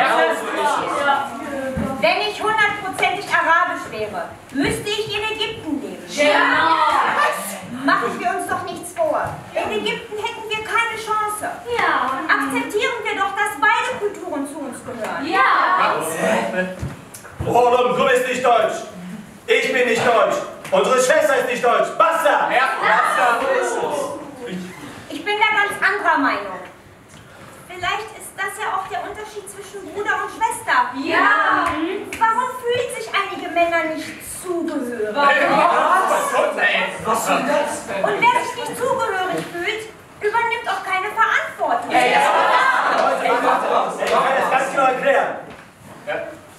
Wenn ich 100%ig arabisch wäre, müsste ich in Ägypten leben. Genau. Machen wir uns doch nichts vor. In Ägypten hätten wir keine Chance. Ja. Akzeptieren wir doch, dass beide Kulturen zu uns gehören. Ja. Roland, du bist nicht deutsch. Ich bin nicht deutsch. Unsere Schwester ist nicht deutsch. Basta! Ja, basta! Ich bin da ganz anderer Meinung. Vielleicht ist das ja auch der Unterschied zwischen Bruder und Schwester. Ja. Warum fühlen sich einige Männer nicht zugehörig? Was soll das denn? Und wer sich nicht zugehörig fühlt, übernimmt auch keine Verantwortung. Ich kann das ganz genau erklären. Ja.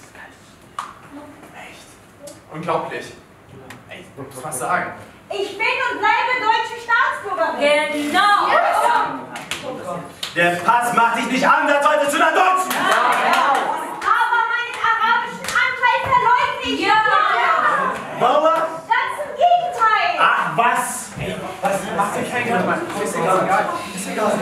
Echt? Unglaublich. Ey, du musst was sagen. Ich bin und bleibe deutsche Staatsbürgerin. Genau. Der Pass macht dich nicht ansatzweise zu einer Deutschen. Aber meinen arabischen Anteil verleugne ich. Ja. Warum? Ganz im Gegenteil. Ach, was? Was macht dir kein Gedanken? Ist egal. Ist egal.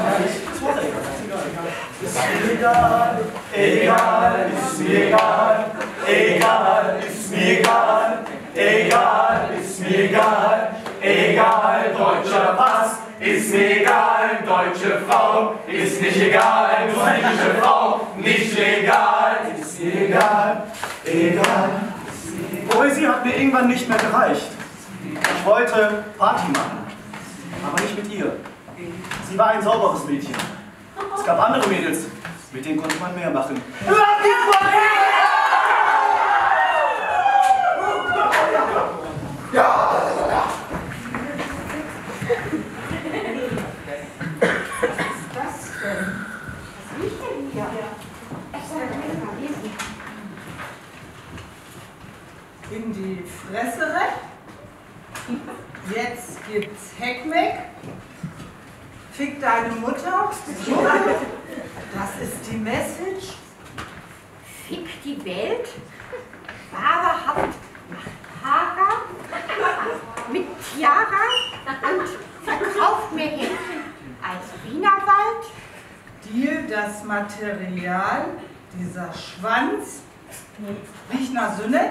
Ist egal. Egal. Ist mir egal. Egal. Ist mir egal. Egal. Ist mir egal. Egal. Deutscher Pass. Ist mir egal, deutsche Frau, ist nicht egal, deutsche Frau, nicht legal, ist mir egal, egal. Poesie hat mir irgendwann nicht mehr gereicht. Ich wollte Party machen, aber nicht mit ihr. Sie war ein sauberes Mädchen. Es gab andere Mädels, mit denen konnte man mehr machen. Ja! In die Fresse recht. Jetzt gibt's Heckmeck. Fick deine Mutter. Das Message? Fick die Welt, wahrhaft macht Hager mit Tiara und verkauft mir hinten als Wienerwald. Dir das Material, dieser Schwanz, riecht nach Sünnet?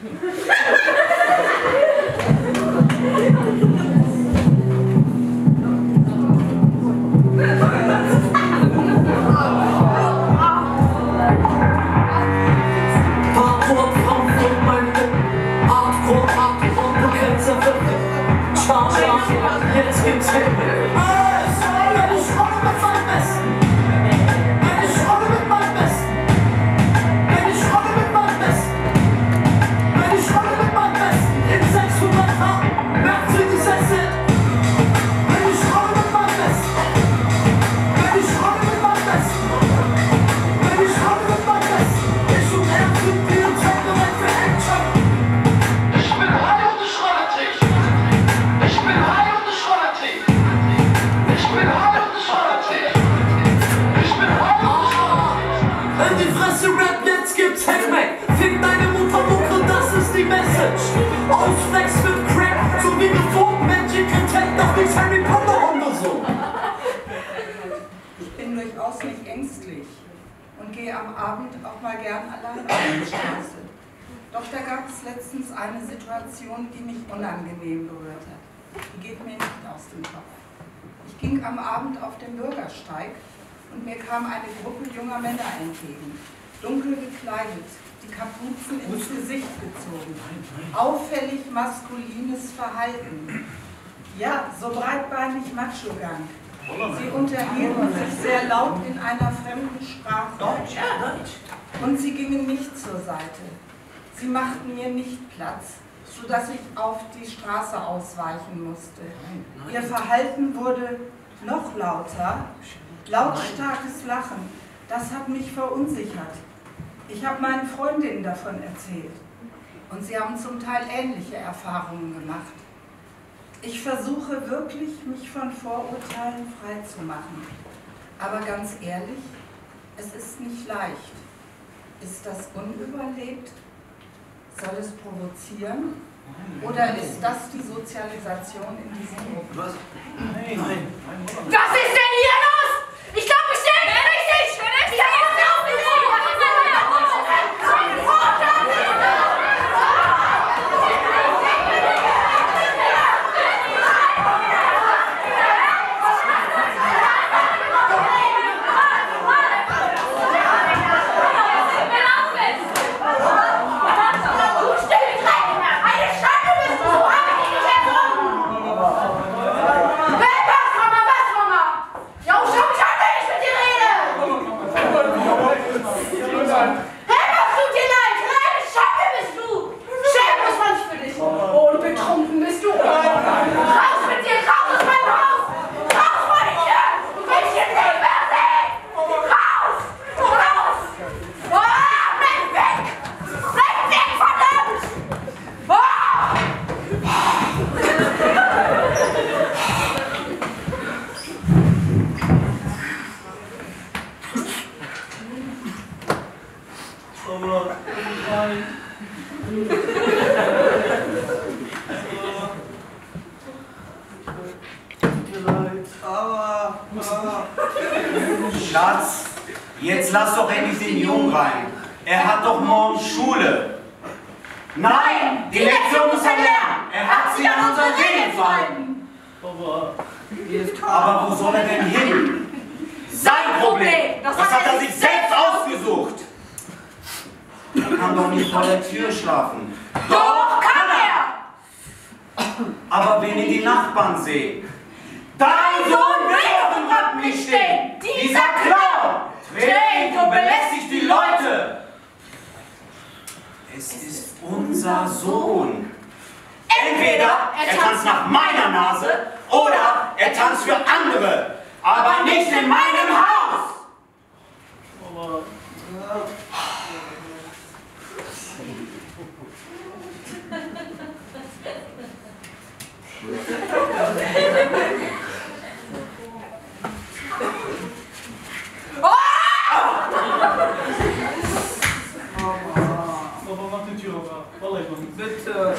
Jetzt gibt's Himmel. Eine Schrolle mit meinem Besten. Eine Schrolle mit meinem Besten. Eine Schrolle mit meinem Besten. Eine Schrolle mit meinem Besten. In 600 Tagen. Mercedes SZ. Eine Schrolle mit meinem Besten. Eine Schrolle mit meinem Besten. Eine Schrolle mit meinem Besten. Ich und er sind wir und sind bereit für Action. Ich bin high und ich rolle dich. Ich bin high und ich rolle dich. Ich bin high und ich rolle dich. Ich bin high und ich rolle dich. In die Fresse Rap, jetzt gibt's Heckmeck. Fick deine Mutter, Mucke, das ist die Message. Ausflex mit Crack, so wie geformt Magic Attack, doch nicht Harry Potter oder so. Ich bin durchaus nicht ängstlich und gehe am Abend auch mal gern allein auf die Straße. Doch da gab es letztens eine Situation, die mich unangenehm berührt hat. Die geht mir nicht aus dem Kopf. Ich ging am Abend auf den Bürgersteig und mir kam eine Gruppe junger Männer entgegen. Dunkel gekleidet, die Kapuzen ins Gesicht gezogen. Auffällig maskulines Verhalten. Ja, so breitbeinig Macho-Gang. Sie unterhielten sich sehr laut in einer fremden Sprache. Deutsch, ja, Deutsch. Und sie gingen nicht zur Seite. Sie machten mir nicht Platz, sodass ich auf die Straße ausweichen musste. Ihr Verhalten wurde noch lauter, lautstarkes Lachen. Das hat mich verunsichert. Ich habe meinen Freundinnen davon erzählt. Und sie haben zum Teil ähnliche Erfahrungen gemacht. Ich versuche wirklich, mich von Vorurteilen frei zu machen. Aber ganz ehrlich, es ist nicht leicht. Ist das unüberlegt? Soll es provozieren? Oder ist das die Sozialisation in diesem Gruppen? Was? Nein. Was ist denn hier los? Ich glaube, ich stehe nicht richtig! Ich habe jetzt Schatz, jetzt lass doch endlich den Jungen rein. Er hat doch morgen Schule. Nein, die Lektion muss er lernen. Er hat sie an unser Reden fallen. Aber wo soll er denn hin? Sein Problem. Das hat er sich selbst ausgesucht. Er kann doch nicht vor der Tür schlafen. Doch, kann er! Aber wenn ihn die Nachbarn sehen, dein Sohn will auf dem Rad nicht stehen! Dieser Clown trägt und belästigt die Leute! Es ist unser Sohn. Entweder er tanzt nach meiner Nase oder er tanzt für andere, aber nicht in meinem Haus! Bitte.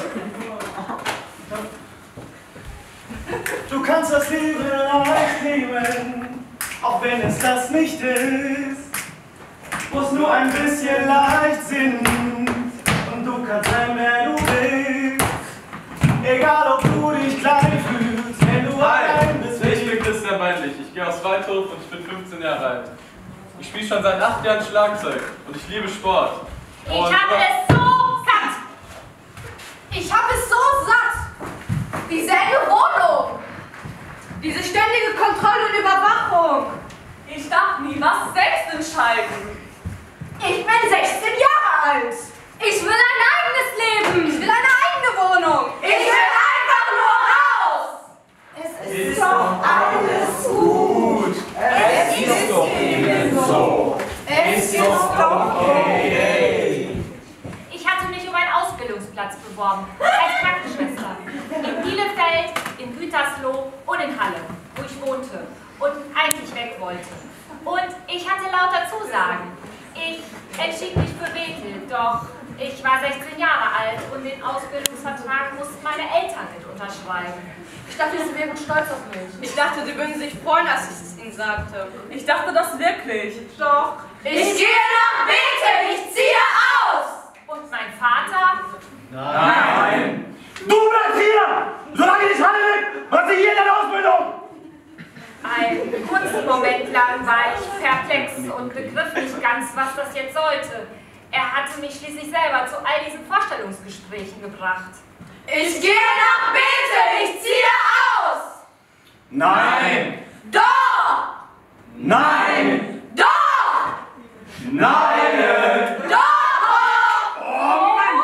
Du kannst das Leben leicht nehmen, auch wenn es das nicht ist. Muss nur ein bisschen Leichtsinn und du kannst sein, wer du willst. Egal ob du dich klein fühlst, wenn du allein bist. Ich bin Christian Weinlich, ich gehe aus Waldhof und ich bin 15 Jahre alt. Ich spiele schon seit 8 Jahren Schlagzeug und ich liebe Sport. Ich habe es so satt! Ich habe es so satt! Diese enge Wohnung! Diese ständige Kontrolle und Überwachung! Ich darf nie was selbst entscheiden! Ich bin 16 Jahre alt! Ich will ein eigenes Leben! Ich will eine eigene Wohnung! Ich will einfach nur raus! Es ist doch alles gut! Es ist eben so! Es ist doch okay! Ich hatte mich um einen Ausbildungsplatz beworben, als Krankenschwester. In Bielefeld, in Gütersloh und in Halle, wo ich wohnte und eigentlich weg wollte. Und ich hatte lauter Zusagen. Ich entschied mich für Bethel, doch ich war 16 Jahre alt und den Ausbildungsvertrag mussten meine Eltern mit unterschreiben. Ich dachte, sie wären stolz auf mich. Ich dachte, sie würden sich freuen, als ich es ihnen sagte. Ich dachte das wirklich. Doch. Ich gehe nach Bethel! Ich ziehe aus! Und mein Vater? Nein! Du bleibst hier! Solange ich Halle bin, machst du hier deine Ausbildung! Einen kurzen Moment lang war ich perplex und begriff nicht ganz, was das jetzt sollte. Er hatte mich schließlich selber zu all diesen Vorstellungsgesprächen gebracht. Ich gehe nach Bethel! Ich ziehe aus! Nein! Doch! Nein! Doch! Nein! Doch! Oh Mann!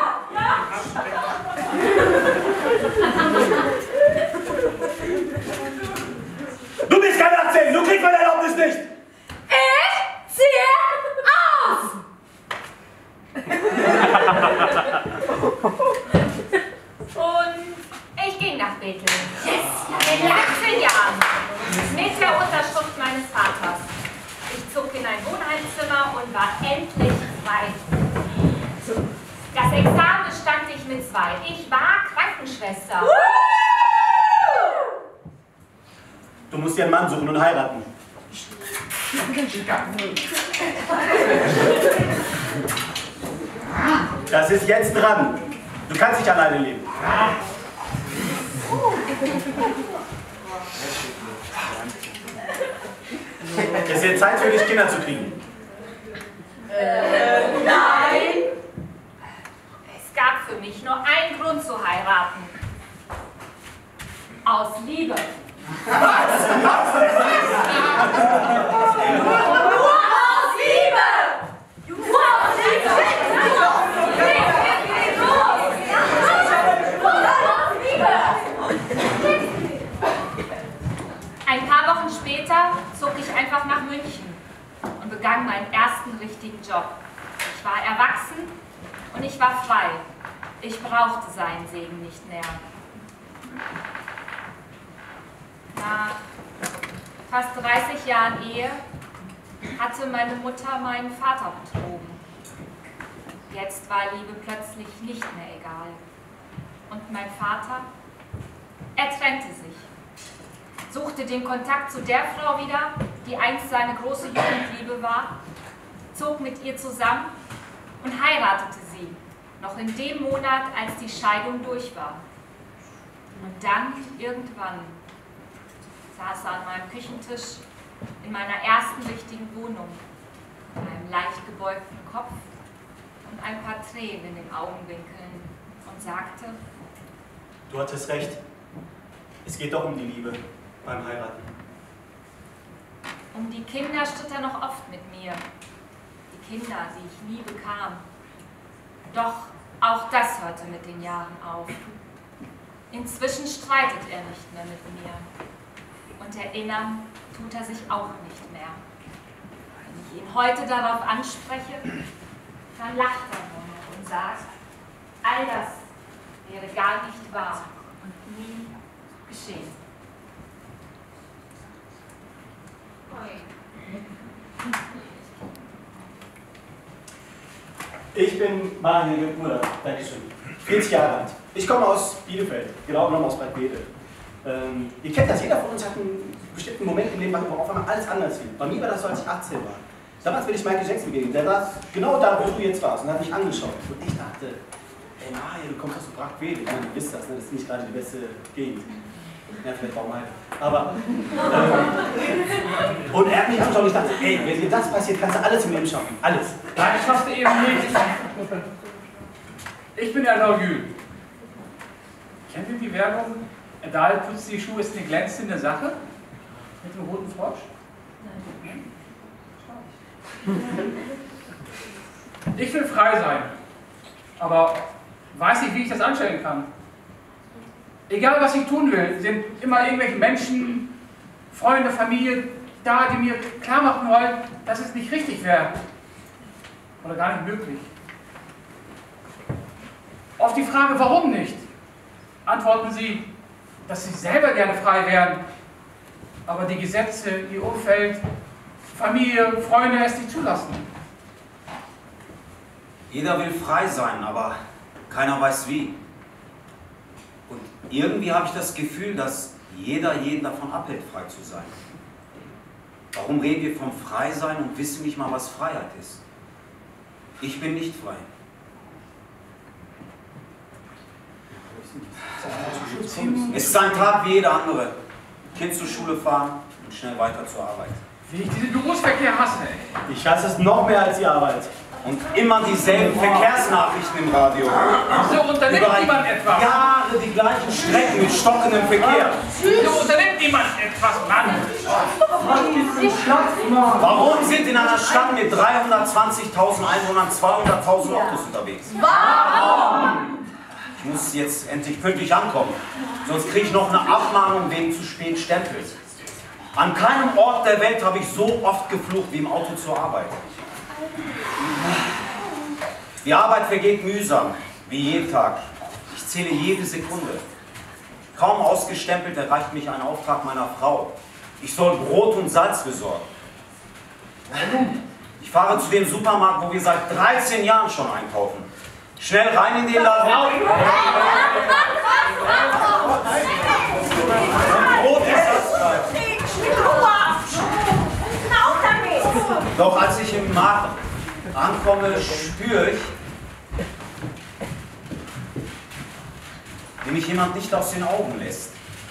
Du bist keine 18, du kriegst meine Erlaubnis nicht! Ich ziehe aus! Und ich ging nach Bethel. Yes! In 18 Jahren. Mit der Unterschrift meines Vaters. Ich zog in ein Wohnheimzimmer und war endlich frei. Das Examen bestand ich mit 2. Ich war Krankenschwester. Du musst dir einen Mann suchen und heiraten. Das ist jetzt dran. Du kannst nicht alleine leben. Es wird Zeit für dich, Kinder zu kriegen. Nein! Es gab für mich nur einen Grund zu heiraten. Aus Liebe. Nur aus Liebe! Nur aus Liebe! Ein paar Wochen später zog ich einfach nach München und begann meinen ersten richtigen Job. Ich war erwachsen und ich war frei. Ich brauchte seinen Segen nicht mehr. Nach fast 30 Jahren Ehe hatte meine Mutter meinen Vater betrogen. Jetzt war Liebe plötzlich nicht mehr egal. Und mein Vater, er trennte sich, suchte den Kontakt zu der Frau wieder, die einst seine große Jugendliebe war, zog mit ihr zusammen und heiratete sie, noch in dem Monat, als die Scheidung durch war. Und dann irgendwann saß er an meinem Küchentisch in meiner ersten richtigen Wohnung, mit einem leicht gebeugten Kopf und ein paar Tränen in den Augenwinkeln und sagte: Du hattest recht. Es geht doch um die Liebe beim Heiraten. Um die Kinder stritt er noch oft mit mir. Die Kinder, die ich nie bekam. Doch auch das hörte mit den Jahren auf. Inzwischen streitet er nicht mehr mit mir. Und erinnern tut er sich auch nicht mehr. Wenn ich ihn heute darauf anspreche, dann lacht er nur noch und sagt, all das wäre gar nicht wahr und nie geschehen. Ich bin Manuel Müller. Dankeschön. 40 Jahre alt. Ich komme aus Bielefeld, genau genommen aus Bad Wedel. Ihr kennt das, jeder von uns hat einen bestimmten Moment im Leben, wo auf einmal alles anders wird. Bei mir war das so, als ich 18 war. Damals bin ich Michael Jackson begegnet. Der war genau da, wo du jetzt warst und hat mich angeschaut. Und ich dachte, ey Mario, du kommst aus Bad Wedel. Ich meine, du wisst das, ne? Das ist nicht gerade die beste Gegend. Ja, vielleicht auch mal. Aber, und er hat mich angeschaut und ich dachte, ey, wenn dir das passiert, kannst du alles im Leben schaffen. Alles. Nein, ich schaffte eben nicht. Ich bin Erdal Gül. Kennt ihr die Werbung? Erdal putzt die Schuhe, ist eine glänzende Sache? Mit dem roten Frosch? Ich will frei sein, aber weiß nicht, wie ich das anstellen kann. Egal, was ich tun will, sind immer irgendwelche Menschen, Freunde, Familie da, die mir klar machen wollen, dass es nicht richtig wäre oder gar nicht möglich. Auf die Frage, warum nicht, antworten sie, dass sie selber gerne frei wären, aber die Gesetze, ihr Umfeld, Familie, Freunde es nicht zulassen. Jeder will frei sein, aber keiner weiß wie. Und irgendwie habe ich das Gefühl, dass jeder jeden davon abhält, frei zu sein. Warum reden wir vom Freisein und wissen nicht mal, was Freiheit ist? Ich bin nicht frei. Es ist ein Tag wie jeder andere. Kind zur Schule fahren und schnell weiter zur Arbeit. Wie ich diesen Berufsverkehr hasse, ey. Ich hasse es noch mehr als die Arbeit. Und immer dieselben Verkehrsnachrichten im Radio. So unternimmt niemand etwas. Jahre die gleichen Strecken mit stockendem Verkehr. So unternimmt niemand etwas, Mann. Warum sind in einer Stadt mit 320.000 Einwohnern 200.000 Autos unterwegs? Warum? Ich muss jetzt endlich pünktlich ankommen, sonst kriege ich noch eine Abmahnung wegen zu spät Stempels. An keinem Ort der Welt habe ich so oft geflucht wie im Auto zur Arbeit. Die Arbeit vergeht mühsam, wie jeden Tag. Ich zähle jede Sekunde. Kaum ausgestempelt erreicht mich ein Auftrag meiner Frau. Ich soll Brot und Salz besorgen. Ich fahre zu dem Supermarkt, wo wir seit 13 Jahren schon einkaufen. Schnell rein in den Laden. Brot ist das. Doch als ich im Markt ankomme, spüre ich, wie mich jemand nicht aus den Augen lässt.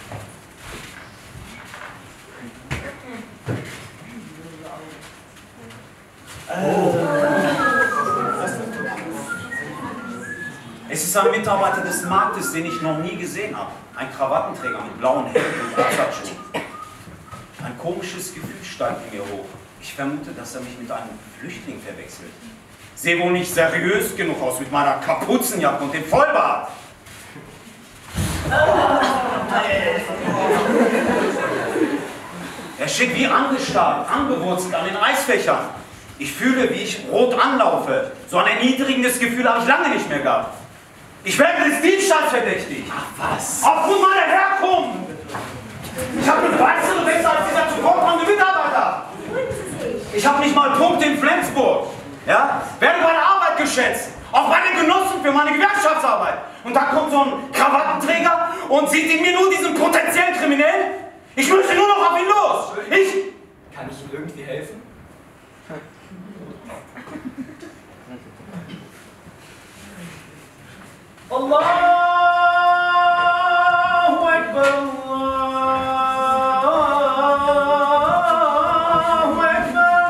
Es ist ein Mitarbeiter des Marktes, den ich noch nie gesehen habe. Ein Krawattenträger mit blauen Hemden und Absatzschuhen. Ein komisches Gefühl steigt in mir hoch. Ich vermute, dass er mich mit einem Flüchtling verwechselt. Sehe wohl nicht seriös genug aus mit meiner Kapuzenjacke und dem Vollbart. Er steht wie angestarrt, angewurzelt an den Eisfächern. Ich fühle, wie ich rot anlaufe. So ein erniedrigendes Gefühl habe ich lange nicht mehr gehabt. Ich werde des Diebstahls verdächtig. Ach was? Aufgrund meiner Herkunft. Ich habe Beweise Rechte als dieser zuvorkommende Mitarbeiter. Ich habe nicht mal Punkte in Flensburg. Ja? Werde bei der Arbeit geschätzt. Auch bei den Genossen für meine Gewerkschaftsarbeit. Und da kommt so ein Krawattenträger und sieht in mir nur diesen potenziellen Kriminellen. Ich möchte nur noch auf ihn los. Kann ich ihm irgendwie helfen? Allahu Akbar, Allahu Akbar,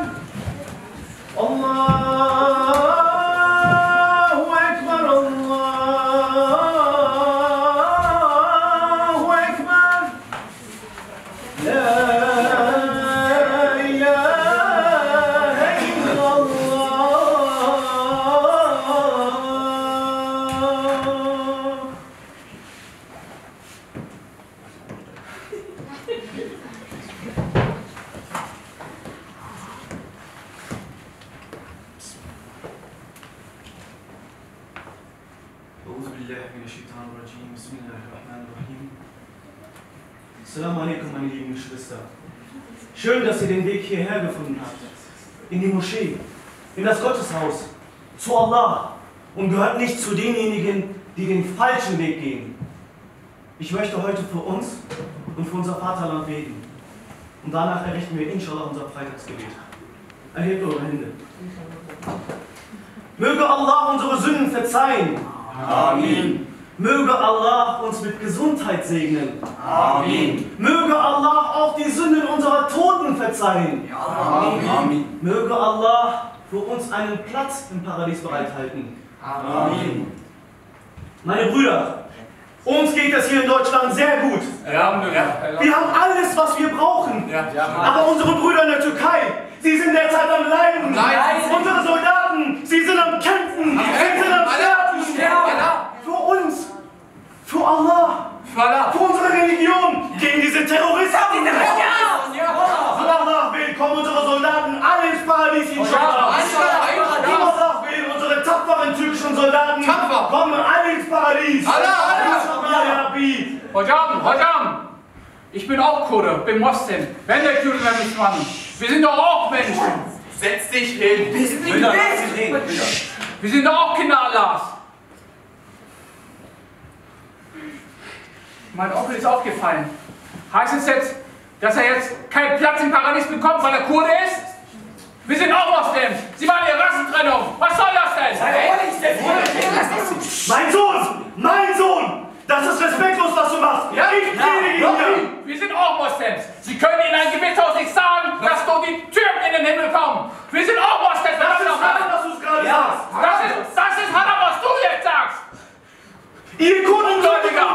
Allahu Akbar, Allahu Akbar, La ilahe illallah. Assalamu alaikum, meine lieben Geschwister. Schön, dass ihr den Weg hierher gefunden habt. In die Moschee, in das Gotteshaus, zu Allah und gehört nicht zu denjenigen, die den falschen Weg gehen. Ich möchte heute für uns und für unser Vaterland beten. Und danach errichten wir inshallah unser Freitagsgebet. Erhebt eure Hände. Möge Allah unsere Sünden verzeihen. Amen. Möge Allah uns mit Gesundheit segnen. Amen. Möge Allah auch die Sünden unserer Toten verzeihen. Amen. Möge Allah für uns einen Platz im Paradies bereithalten. Amen. Meine Brüder, uns geht es hier in Deutschland sehr gut. Wir haben alles, was wir brauchen. Aber unsere Brüder in der Türkei, sie sind derzeit am Leiden. Unsere Soldaten, sie sind am Kämpfen. Sie sind am Sterben. Für uns, für Allah, für unsere Religion, gegen diese Terroristen. So Allah will, kommen unsere Soldaten alle ins Paradies, inshallah. So Allah will, unsere tapferen türkischen Soldaten kommen alle ins Paradies. Hocam, ich bin auch Kurde, bin Moslem. Wenn der Kurde, wenn Müslüman. Wir sind doch auch Menschen. Setz dich hin. Wir sind doch auch Kinder Allahs. Mein Onkel ist aufgefallen. Heißt es jetzt, dass er jetzt keinen Platz im Paradies bekommt, weil er Kurde ist? Wir sind auch Moslems. Sie machen eine Rassentrennung. Was soll das denn? Mein Sohn! Das ist respektlos, was du machst! Ja? Ich predige hier! Wir sind auch Moslems. Sie können in ein Gebetshaus nicht sagen, dass dort die Türken in den Himmel kommen. Wir sind auch Moslems. Das ist hart, was du es gerade sagst! Das ist hart, was du jetzt sagst! Ihr Kundengläubiger!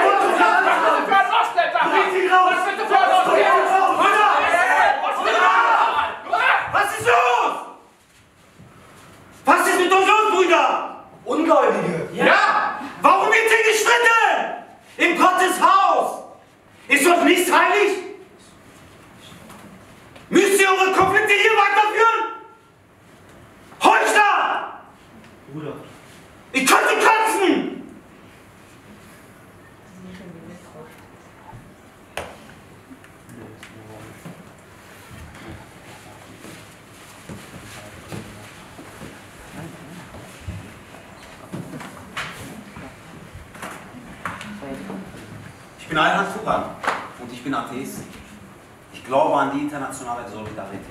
Was ist los? Was ist mit uns los, Brüder? Ungläubige. Ja? Warum wird hier gestritten? In Gottes Haus. Ist doch nichts heilig? Müsst ihr eure Konflikte hier weiterführen? Heuchler! Bruder. Ich könnte kotzen! Ich bin Ayhan Turan und ich bin Atheist. Ich glaube an die internationale Solidarität.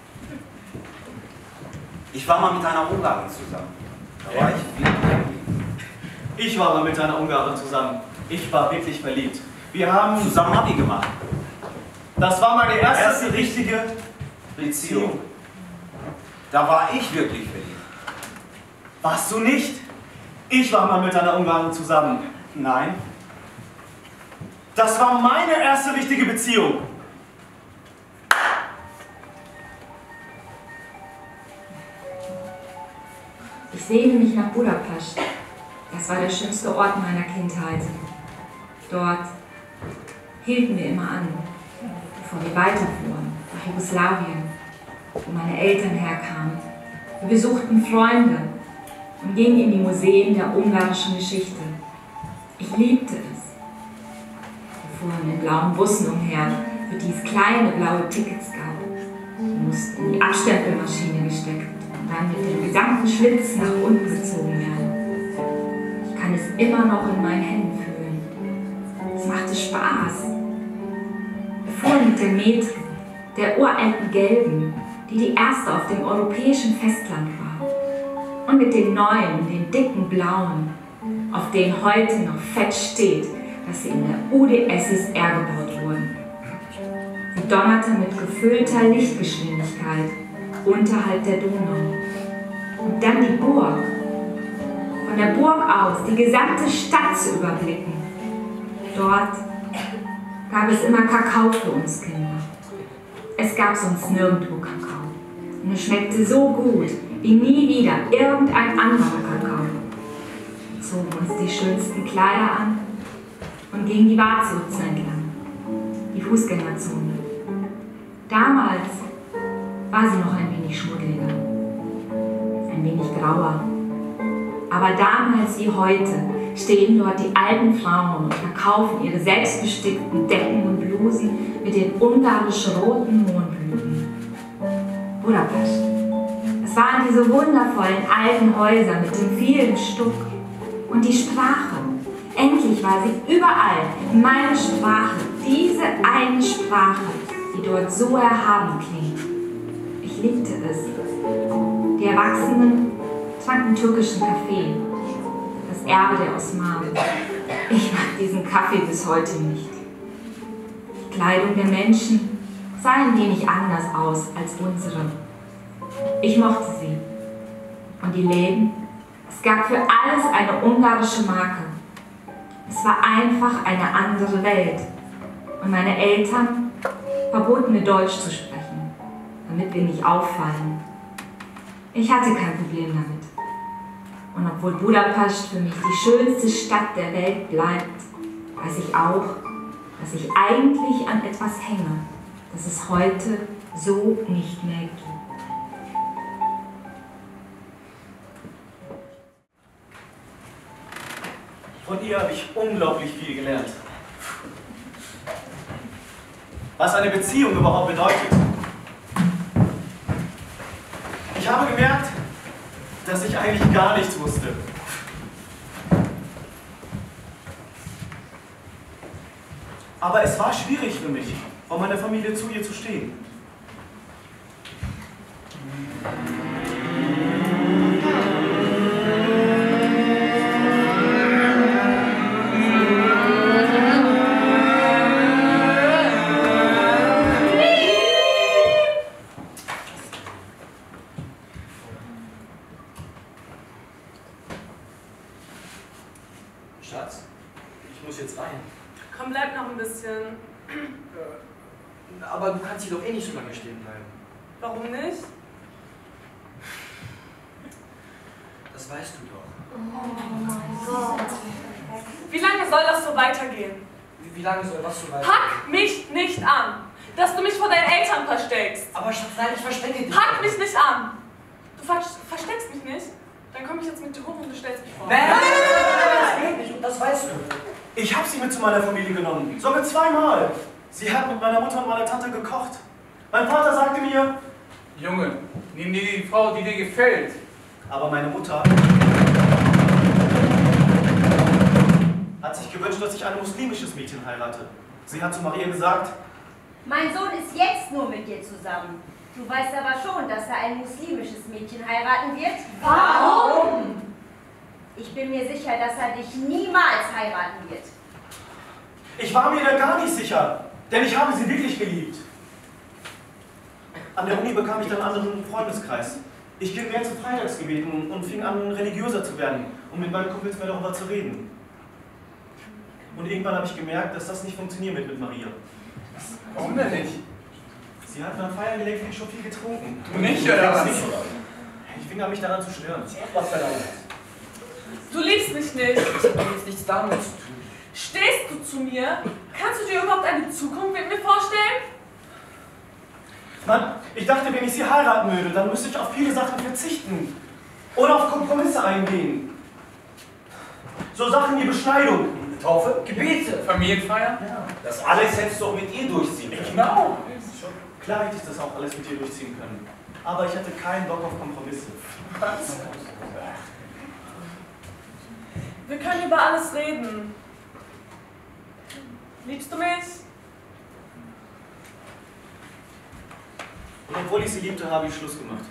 Ich war mal mit einer Ungarin zusammen. Da war ich wirklich. Ich war mal mit einer Ungarin zusammen. Ich war wirklich verliebt. Wir haben zusammen Abi gemacht. Das war meine erste richtige Beziehung. Da war ich wirklich verliebt. Warst du nicht? Ich war mal mit einer Ungarin zusammen. Nein. Das war meine erste richtige Beziehung. Ich sehne mich nach Budapest. Das war der schönste Ort meiner Kindheit. Dort hielten wir immer an, bevor wir weiterfuhren, nach Jugoslawien, wo meine Eltern herkamen. Wir besuchten Freunde und gingen in die Museen der ungarischen Geschichte. Ich liebte es. Wir fuhren in blauen Bussen umher, für die es kleine blaue Tickets gab. Wir mussten in die Abstempelmaschine gesteckt und dann mit dem gesamten Schlitz nach unten gezogen werden. Ich kann es immer noch in meinen Händen fühlen. Es machte Spaß. Wir fuhren mit der Metro, der uralten gelben, die erste auf dem europäischen Festland war. Und mit den neuen, den dicken blauen, auf denen heute noch fett steht, dass sie in der UdSSR gebaut wurden. Sie donnerte mit gefüllter Lichtgeschwindigkeit unterhalb der Donau. Und dann die Burg. Von der Burg aus die gesamte Stadt zu überblicken. Dort gab es immer Kakao für uns Kinder. Es gab sonst nirgendwo Kakao. Und es schmeckte so gut wie nie wieder irgendein anderer Kakao. Wir zogen uns die schönsten Kleider an und gingen die Wartsutzen entlang, die Fußgängerzone. Damals war sie noch ein wenig schmuddeliger, ein wenig grauer. Aber damals wie heute stehen dort die alten Frauen und verkaufen ihre selbstbestickten Decken und Blusen mit den ungarisch-roten Mohnblüten. Budapest. Es waren diese wundervollen alten Häuser mit dem vielen Stuck Und die Sprache. Endlich war sie überall. Meine Sprache. Diese eine Sprache, die dort so erhaben klingt. Ich liebte es. Die Erwachsenen tranken türkischen Kaffee. Das Erbe der Osmanen. Ich mag diesen Kaffee bis heute nicht. Die Kleidung der Menschen sah ein wenig anders aus als unsere. Ich mochte sie. Und die Läden? Es gab für alles eine ungarische Marke. Es war einfach eine andere Welt. Und meine Eltern verboten mir Deutsch zu sprechen, damit wir nicht auffallen. Ich hatte kein Problem damit. Und obwohl Budapest für mich die schönste Stadt der Welt bleibt, weiß ich auch, dass ich eigentlich an etwas hänge, das es heute so nicht mehr gibt. Von ihr habe ich unglaublich viel gelernt. Was eine Beziehung überhaupt bedeutet. Ich habe gemerkt, dass ich eigentlich gar nichts wusste. Aber es war schwierig für mich, vor meiner Familie zu ihr zu stehen. Schatz, ich muss jetzt rein. Komm, bleib noch ein bisschen. Aber du kannst hier doch eh nicht so lange stehen bleiben. Warum nicht? Das weißt du doch. Oh mein Gott. Wie lange soll das so weitergehen? Wie lange soll was so weitergehen? Pack mich nicht an, dass du mich vor deinen Eltern versteckst. Aber Schatz, nein, ich verstecke dich. Pack mich nicht an. Du versteckst mich nicht? Dann komme ich jetzt mit dir hoch und du stellst mich vor. Nein, das geht nicht und das weißt du. Ich habe sie mit zu meiner Familie genommen. Sogar zweimal. Sie hat mit meiner Mutter und meiner Tante gekocht. Mein Vater sagte mir, Junge, nimm dir die Frau, die dir gefällt. Aber meine Mutter hat sich gewünscht, dass ich ein muslimisches Mädchen heirate. Sie hat zu Maria gesagt, mein Sohn ist jetzt nur mit dir zusammen. Du weißt aber schon, dass er ein muslimisches Mädchen heiraten wird. Warum? Ich bin mir sicher, dass er dich niemals heiraten wird. ich war mir da gar nicht sicher, denn ich habe sie wirklich geliebt. An der Uni bekam ich dann einen anderen Freundeskreis. Ich ging mehr zu Freitagsgebeten und fing an, religiöser zu werden, um mit meinen Kumpels mehr darüber zu reden. Und irgendwann habe ich gemerkt, dass das nicht funktioniert mit Maria. Warum denn nicht? Sie hat beim Feiern gelegentlich schon viel getrunken. Du nicht, oder was? Ich fing an, mich daran zu stören. Was verdammt. Du liebst mich nicht. Das hat doch jetzt nichts damit zu tun. Stehst du zu mir? Kannst du dir überhaupt eine Zukunft mit mir vorstellen? Mann, ich dachte, wenn ich sie heiraten würde, dann müsste ich auf viele Sachen verzichten. Oder auf Kompromisse eingehen. So Sachen wie Beschneidung. Taufe, Gebete. Familienfeiern? Ja. Das alles hättest du auch mit ihr durchziehen können. Genau. Klar hätte ich das auch alles mit ihr durchziehen können. Aber ich hatte keinen Bock auf Kompromisse. Was? Wir können über alles reden. Liebst du mich? Und obwohl ich sie liebte, habe ich Schluss gemacht.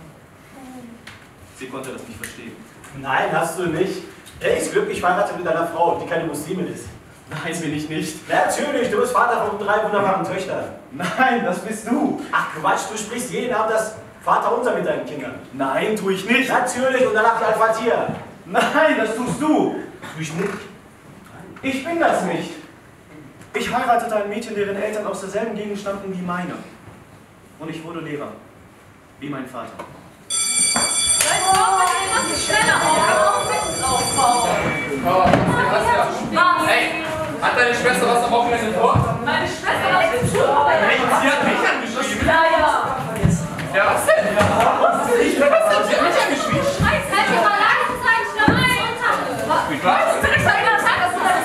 Sie konnte das nicht verstehen. Nein, hast du nicht. Er ist glücklich verheiratet mit einer Frau, die keine Muslimin ist. Nein, bin ich nicht. Natürlich, du bist Vater von 3 wunderbaren Töchtern. Nein, das bist du. Ach Quatsch, du sprichst jeden Abend das Vaterunser mit deinen Kindern. Nein, tue ich nicht. Natürlich, und danach die Al-Fatiha. Nein, das tust du. Tu ich nicht. Ich bin das nicht. Ich heiratete ein Mädchen, deren Eltern aus derselben Gegend stammten wie meine. Und ich wurde Lehrer. Wie mein Vater. Schneller aufbauen. Was? Hey, hat deine Schwester was am Wochenende vor? Meine Schwester hat jetzt schon Sie hat mich angeschrieben. Ja, ja. Ja, was denn? Sie hat mich angeschrieben. Scheiß, halt dir mal leise sein, ich glaube, das ist runter. Ich weiß. Direkt mal in der Tat, dass du deine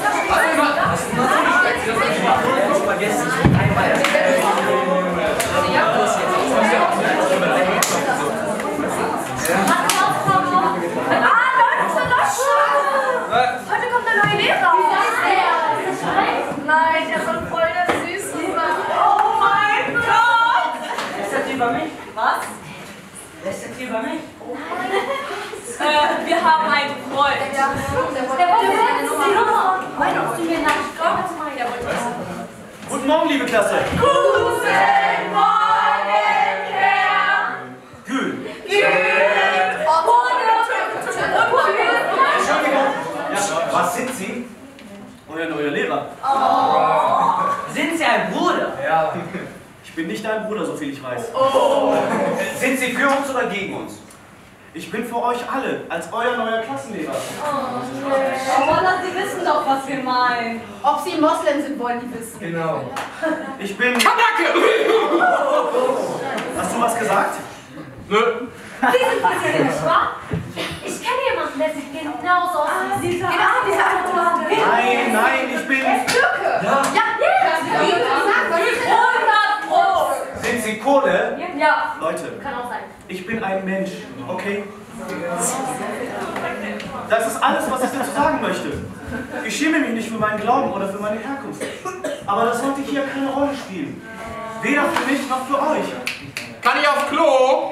Wir haben einen Freund. Der wollte eine Nummer. Meinst du mir nach? Guten Morgen, liebe Klasse. Guten Morgen, Herr. Gül. Entschuldigung. Ja, was sind Sie? Euer neuer Lehrer. Sind Sie ein Bruder? Ja. Ich bin nicht dein Bruder, soviel ich weiß. Sind Sie für uns oder gegen uns? Ich bin für euch alle, als euer neuer Klassenlehrer. Wallah, Sie wissen doch, was wir meinen. Ob Sie Moslem sind, wollen die wissen. Genau. Ich bin... Kanake! Hast du was gesagt? Nö. Sie sind Brasilianer, nicht wahr? Ich kenne jemanden, der sieht genauso aus wie Sie. Nein, nein, ich bin... Er ist Türke. Ja. Sind Sie Kohle? Ja. Leute, Kann auch sein. ich bin ein Mensch, okay? Das ist alles, was ich dazu sagen möchte. Ich schäme mich nicht für meinen Glauben oder für meine Herkunft. Aber das sollte hier keine Rolle spielen. Weder für mich noch für euch. Kann ich auf Klo?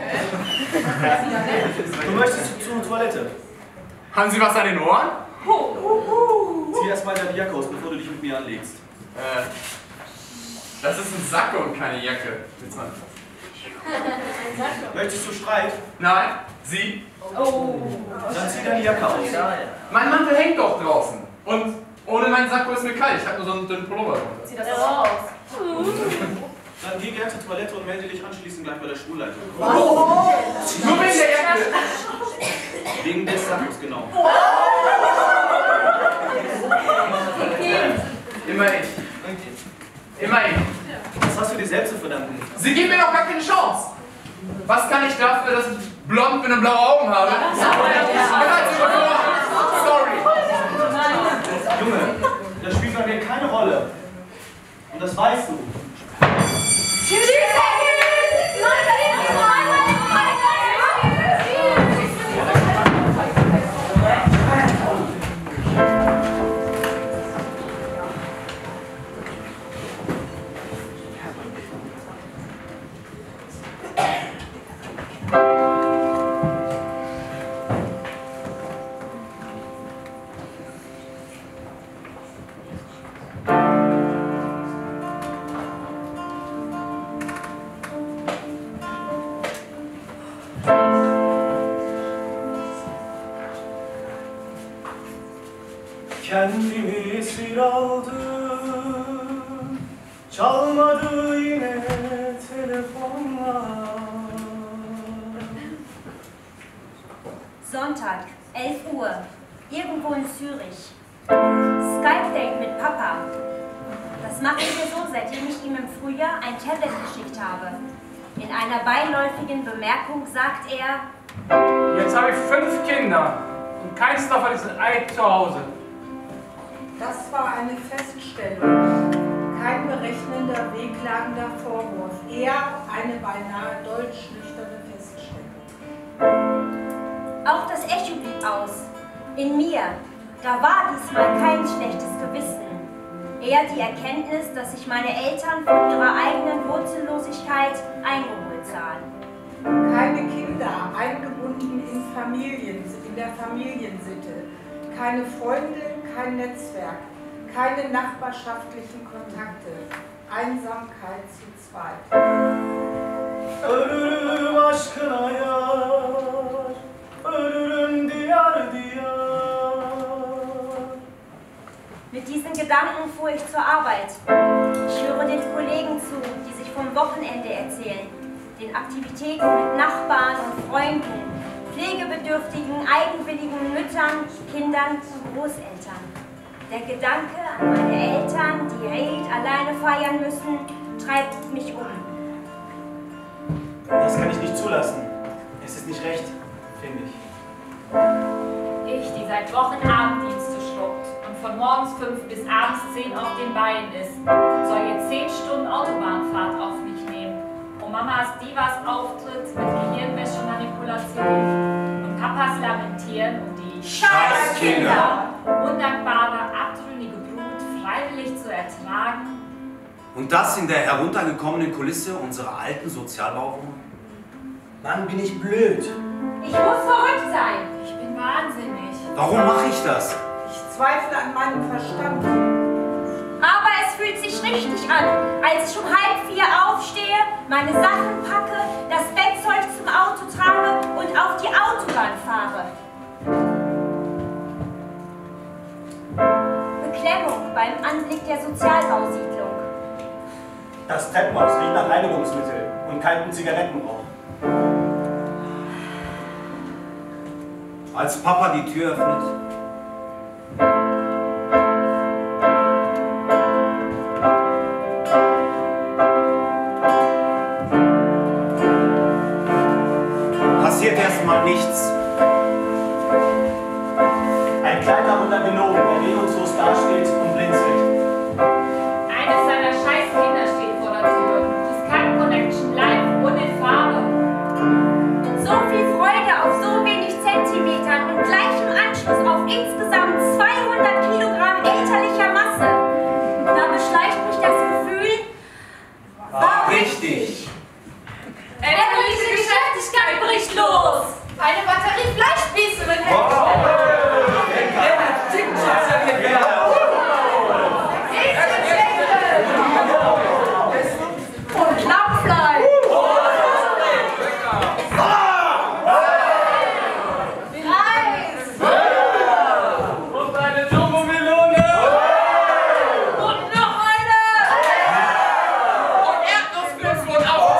Du möchtest zur Toilette. Haben Sie was an den Ohren? Zieh erstmal deine Jacke aus, bevor du dich mit mir anlegst. Das ist ein Sack und keine Jacke. Möchtest du Streit? Nein, Sie? Dann zieh deine Jacke aus. Mein Mantel hängt doch draußen. Und ohne meinen Sakko ist mir kalt. Ich habe nur so einen dünnen Pullover drunter. Zieh das aus. Dann geh gerne zur Toilette und melde dich anschließend gleich bei der Schulleitung. Nur wegen der Jacke? Wegen des Sackos, genau. Immerhin. Immerhin. Was hast du dir selbst zu verdanken? Sie geben mir doch gar keine Chance. Was kann ich dafür, dass ich blond bin und blaue Augen habe? Sorry. Junge, das spielt bei mir keine Rolle. Und das weißt du. Kendimi esir aldım, çalmadı yine telefonlar. Sonntag, 11 Uhr, irgendwo in Zürich. Skype-Date mit Papa. Das mache ich ja so, seitdem ich ihm im Frühjahr ein Tablet geschickt habe. In einer beiläufigen Bemerkung sagt er: Jetzt habe ich 5 Kinder und keins davon ist ein Ei zu Hause. Das war eine Feststellung, kein berechnender, wehklagender Vorwurf, eher eine beinahe dolchnüchterne Feststellung. Auch das Echo blieb aus. In mir, da war diesmal kein schlechtes Gewissen. Eher die Erkenntnis, dass sich meine Eltern von ihrer eigenen Wurzellosigkeit eingeholt sahen. Keine Kinder, eingebunden in der Familiensitte. Keine Freunde, kein Netzwerk, keine nachbarschaftlichen Kontakte. Einsamkeit zu zweit. Ölürüm aşkına yar, ölürüm diyar diyar. Mit diesen Gedanken fuhr ich zur Arbeit. Ich höre den Kollegen zu, die sich vom Wochenende erzählen, den Aktivitäten mit Nachbarn und Freunden, pflegebedürftigen, eigenwilligen Müttern, Kindern und Großeltern. Der Gedanke an meine Eltern, die Eid alleine feiern müssen, treibt mich um. Das kann ich nicht zulassen. Es ist nicht recht, finde ich. Ich, die seit Wochen Abenddienste schluckt und von morgens 5 bis abends 10 auf den Beinen ist, soll jetzt 10 Stunden Autobahnfahrt auf mich nehmen, um Mamas Divas Auftritt mit Gehirnwäsche-Manipulation und Papas Lamentieren und die Scheißkinder. undankbare, abtrünnige Brut freiwillig zu ertragen. Und das in der heruntergekommenen Kulisse unserer alten Sozialbauwohnung? Mann, bin ich blöd. Ich muss verrückt sein. Ich bin wahnsinnig. Warum mache ich das? Ich zweifle an meinem Verstand. Aber es fühlt sich richtig an, als ich um 3:30 aufstehe, meine Sachen packe, das Bettzeug zum Auto trage und auf die Autobahn fahre. Beklemmung beim Anblick der Sozialbausiedlung. Das Treppenhaus riecht nach Reinigungsmittel und kaltem Zigarettenrauch. Als Papa die Tür öffnet, passiert erstmal nichts. Ein kleiner runder Gnome, der regungslos dasteht und blinzelt. Eines seiner scheiß Kinder steht vor der Tür. Discount Connection live ohne Farbe. So viel Freude auf so wenig Zentimetern und gleich im Anschluss auf insgesamt 200 Kilogramm elterlicher Masse. Da beschleicht mich das Gefühl, War richtig. Elterliche Geschäftigkeit bricht los. Eine Batterie Fleischspieße mit Und Lammfleisch. Und eine Jumbo-Melone! Und noch eine. Und Erdnussflüsse und auch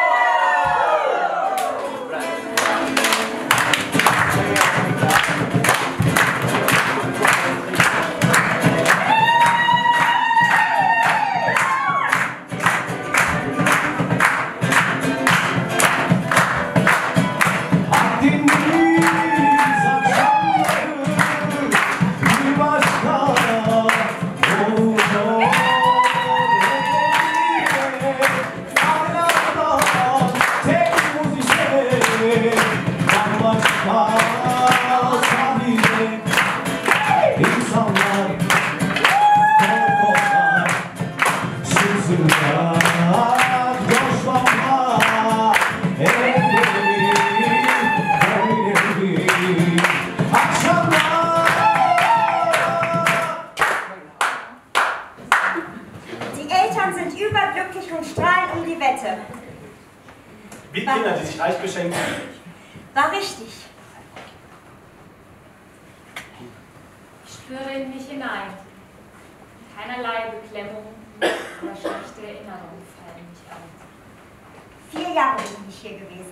die Eltern sind überglücklich und strahlen um die Wette. Wie Kinder, die sich reich beschenken. War richtig. Ich spüre in mich hinein. Keinerlei Beklemmung oder schlechte Erinnerungen fallen mich auf. 4 Jahre bin ich hier gewesen.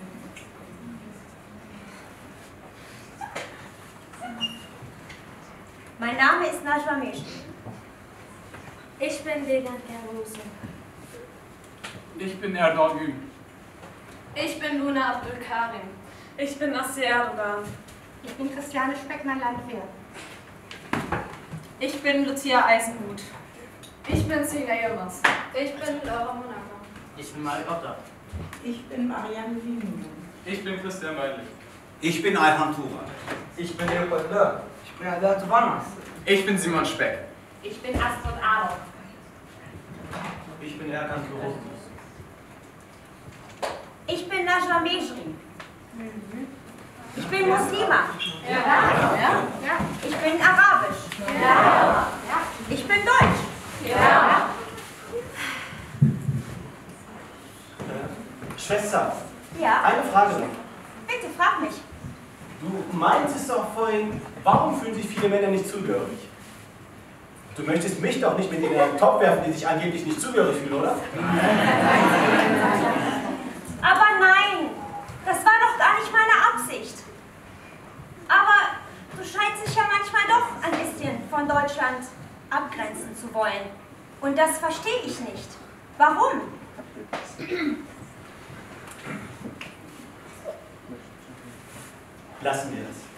Mein Name ist Najwa Meshi. Ich bin Vegan Caruso. Ich bin Erdogan Ü. Ich bin Luna Abdul Karim. Ich bin Assi Erdogan. Ich bin Christiane Speckmann-Landwehr. Ich bin Lucia Eisenhut. Ich bin Celia Yilmaz. Ich bin Laura Monaco. Ich bin Marek Otter. Ich bin Marianne Wienemann. Ich bin Christian Weidlich. Ich bin Ayhan Tura. Ich bin Leopold Löhr. Ich bin Alberto Vannas. Ich bin Simon Speck. Ich bin Astrid Adolf. Ich bin Erkan Kuro. Ich bin Najwa Mejri. Ich bin Muslima. Ich bin Arabisch. Ich bin Deutsch. Schwester, Ja? eine Frage noch. Bitte, frag mich. Du meintest doch vorhin, warum fühlen sich viele Männer nicht zugehörig? Du möchtest mich doch nicht mit denen in einen Topf werfen, die sich angeblich nicht zugehörig fühlen, oder? Aber nein, das war doch gar nicht meine Absicht. Aber du scheinst dich ja manchmal doch ein bisschen von Deutschland abgrenzen zu wollen. Und das verstehe ich nicht. Warum? Lassen wir das.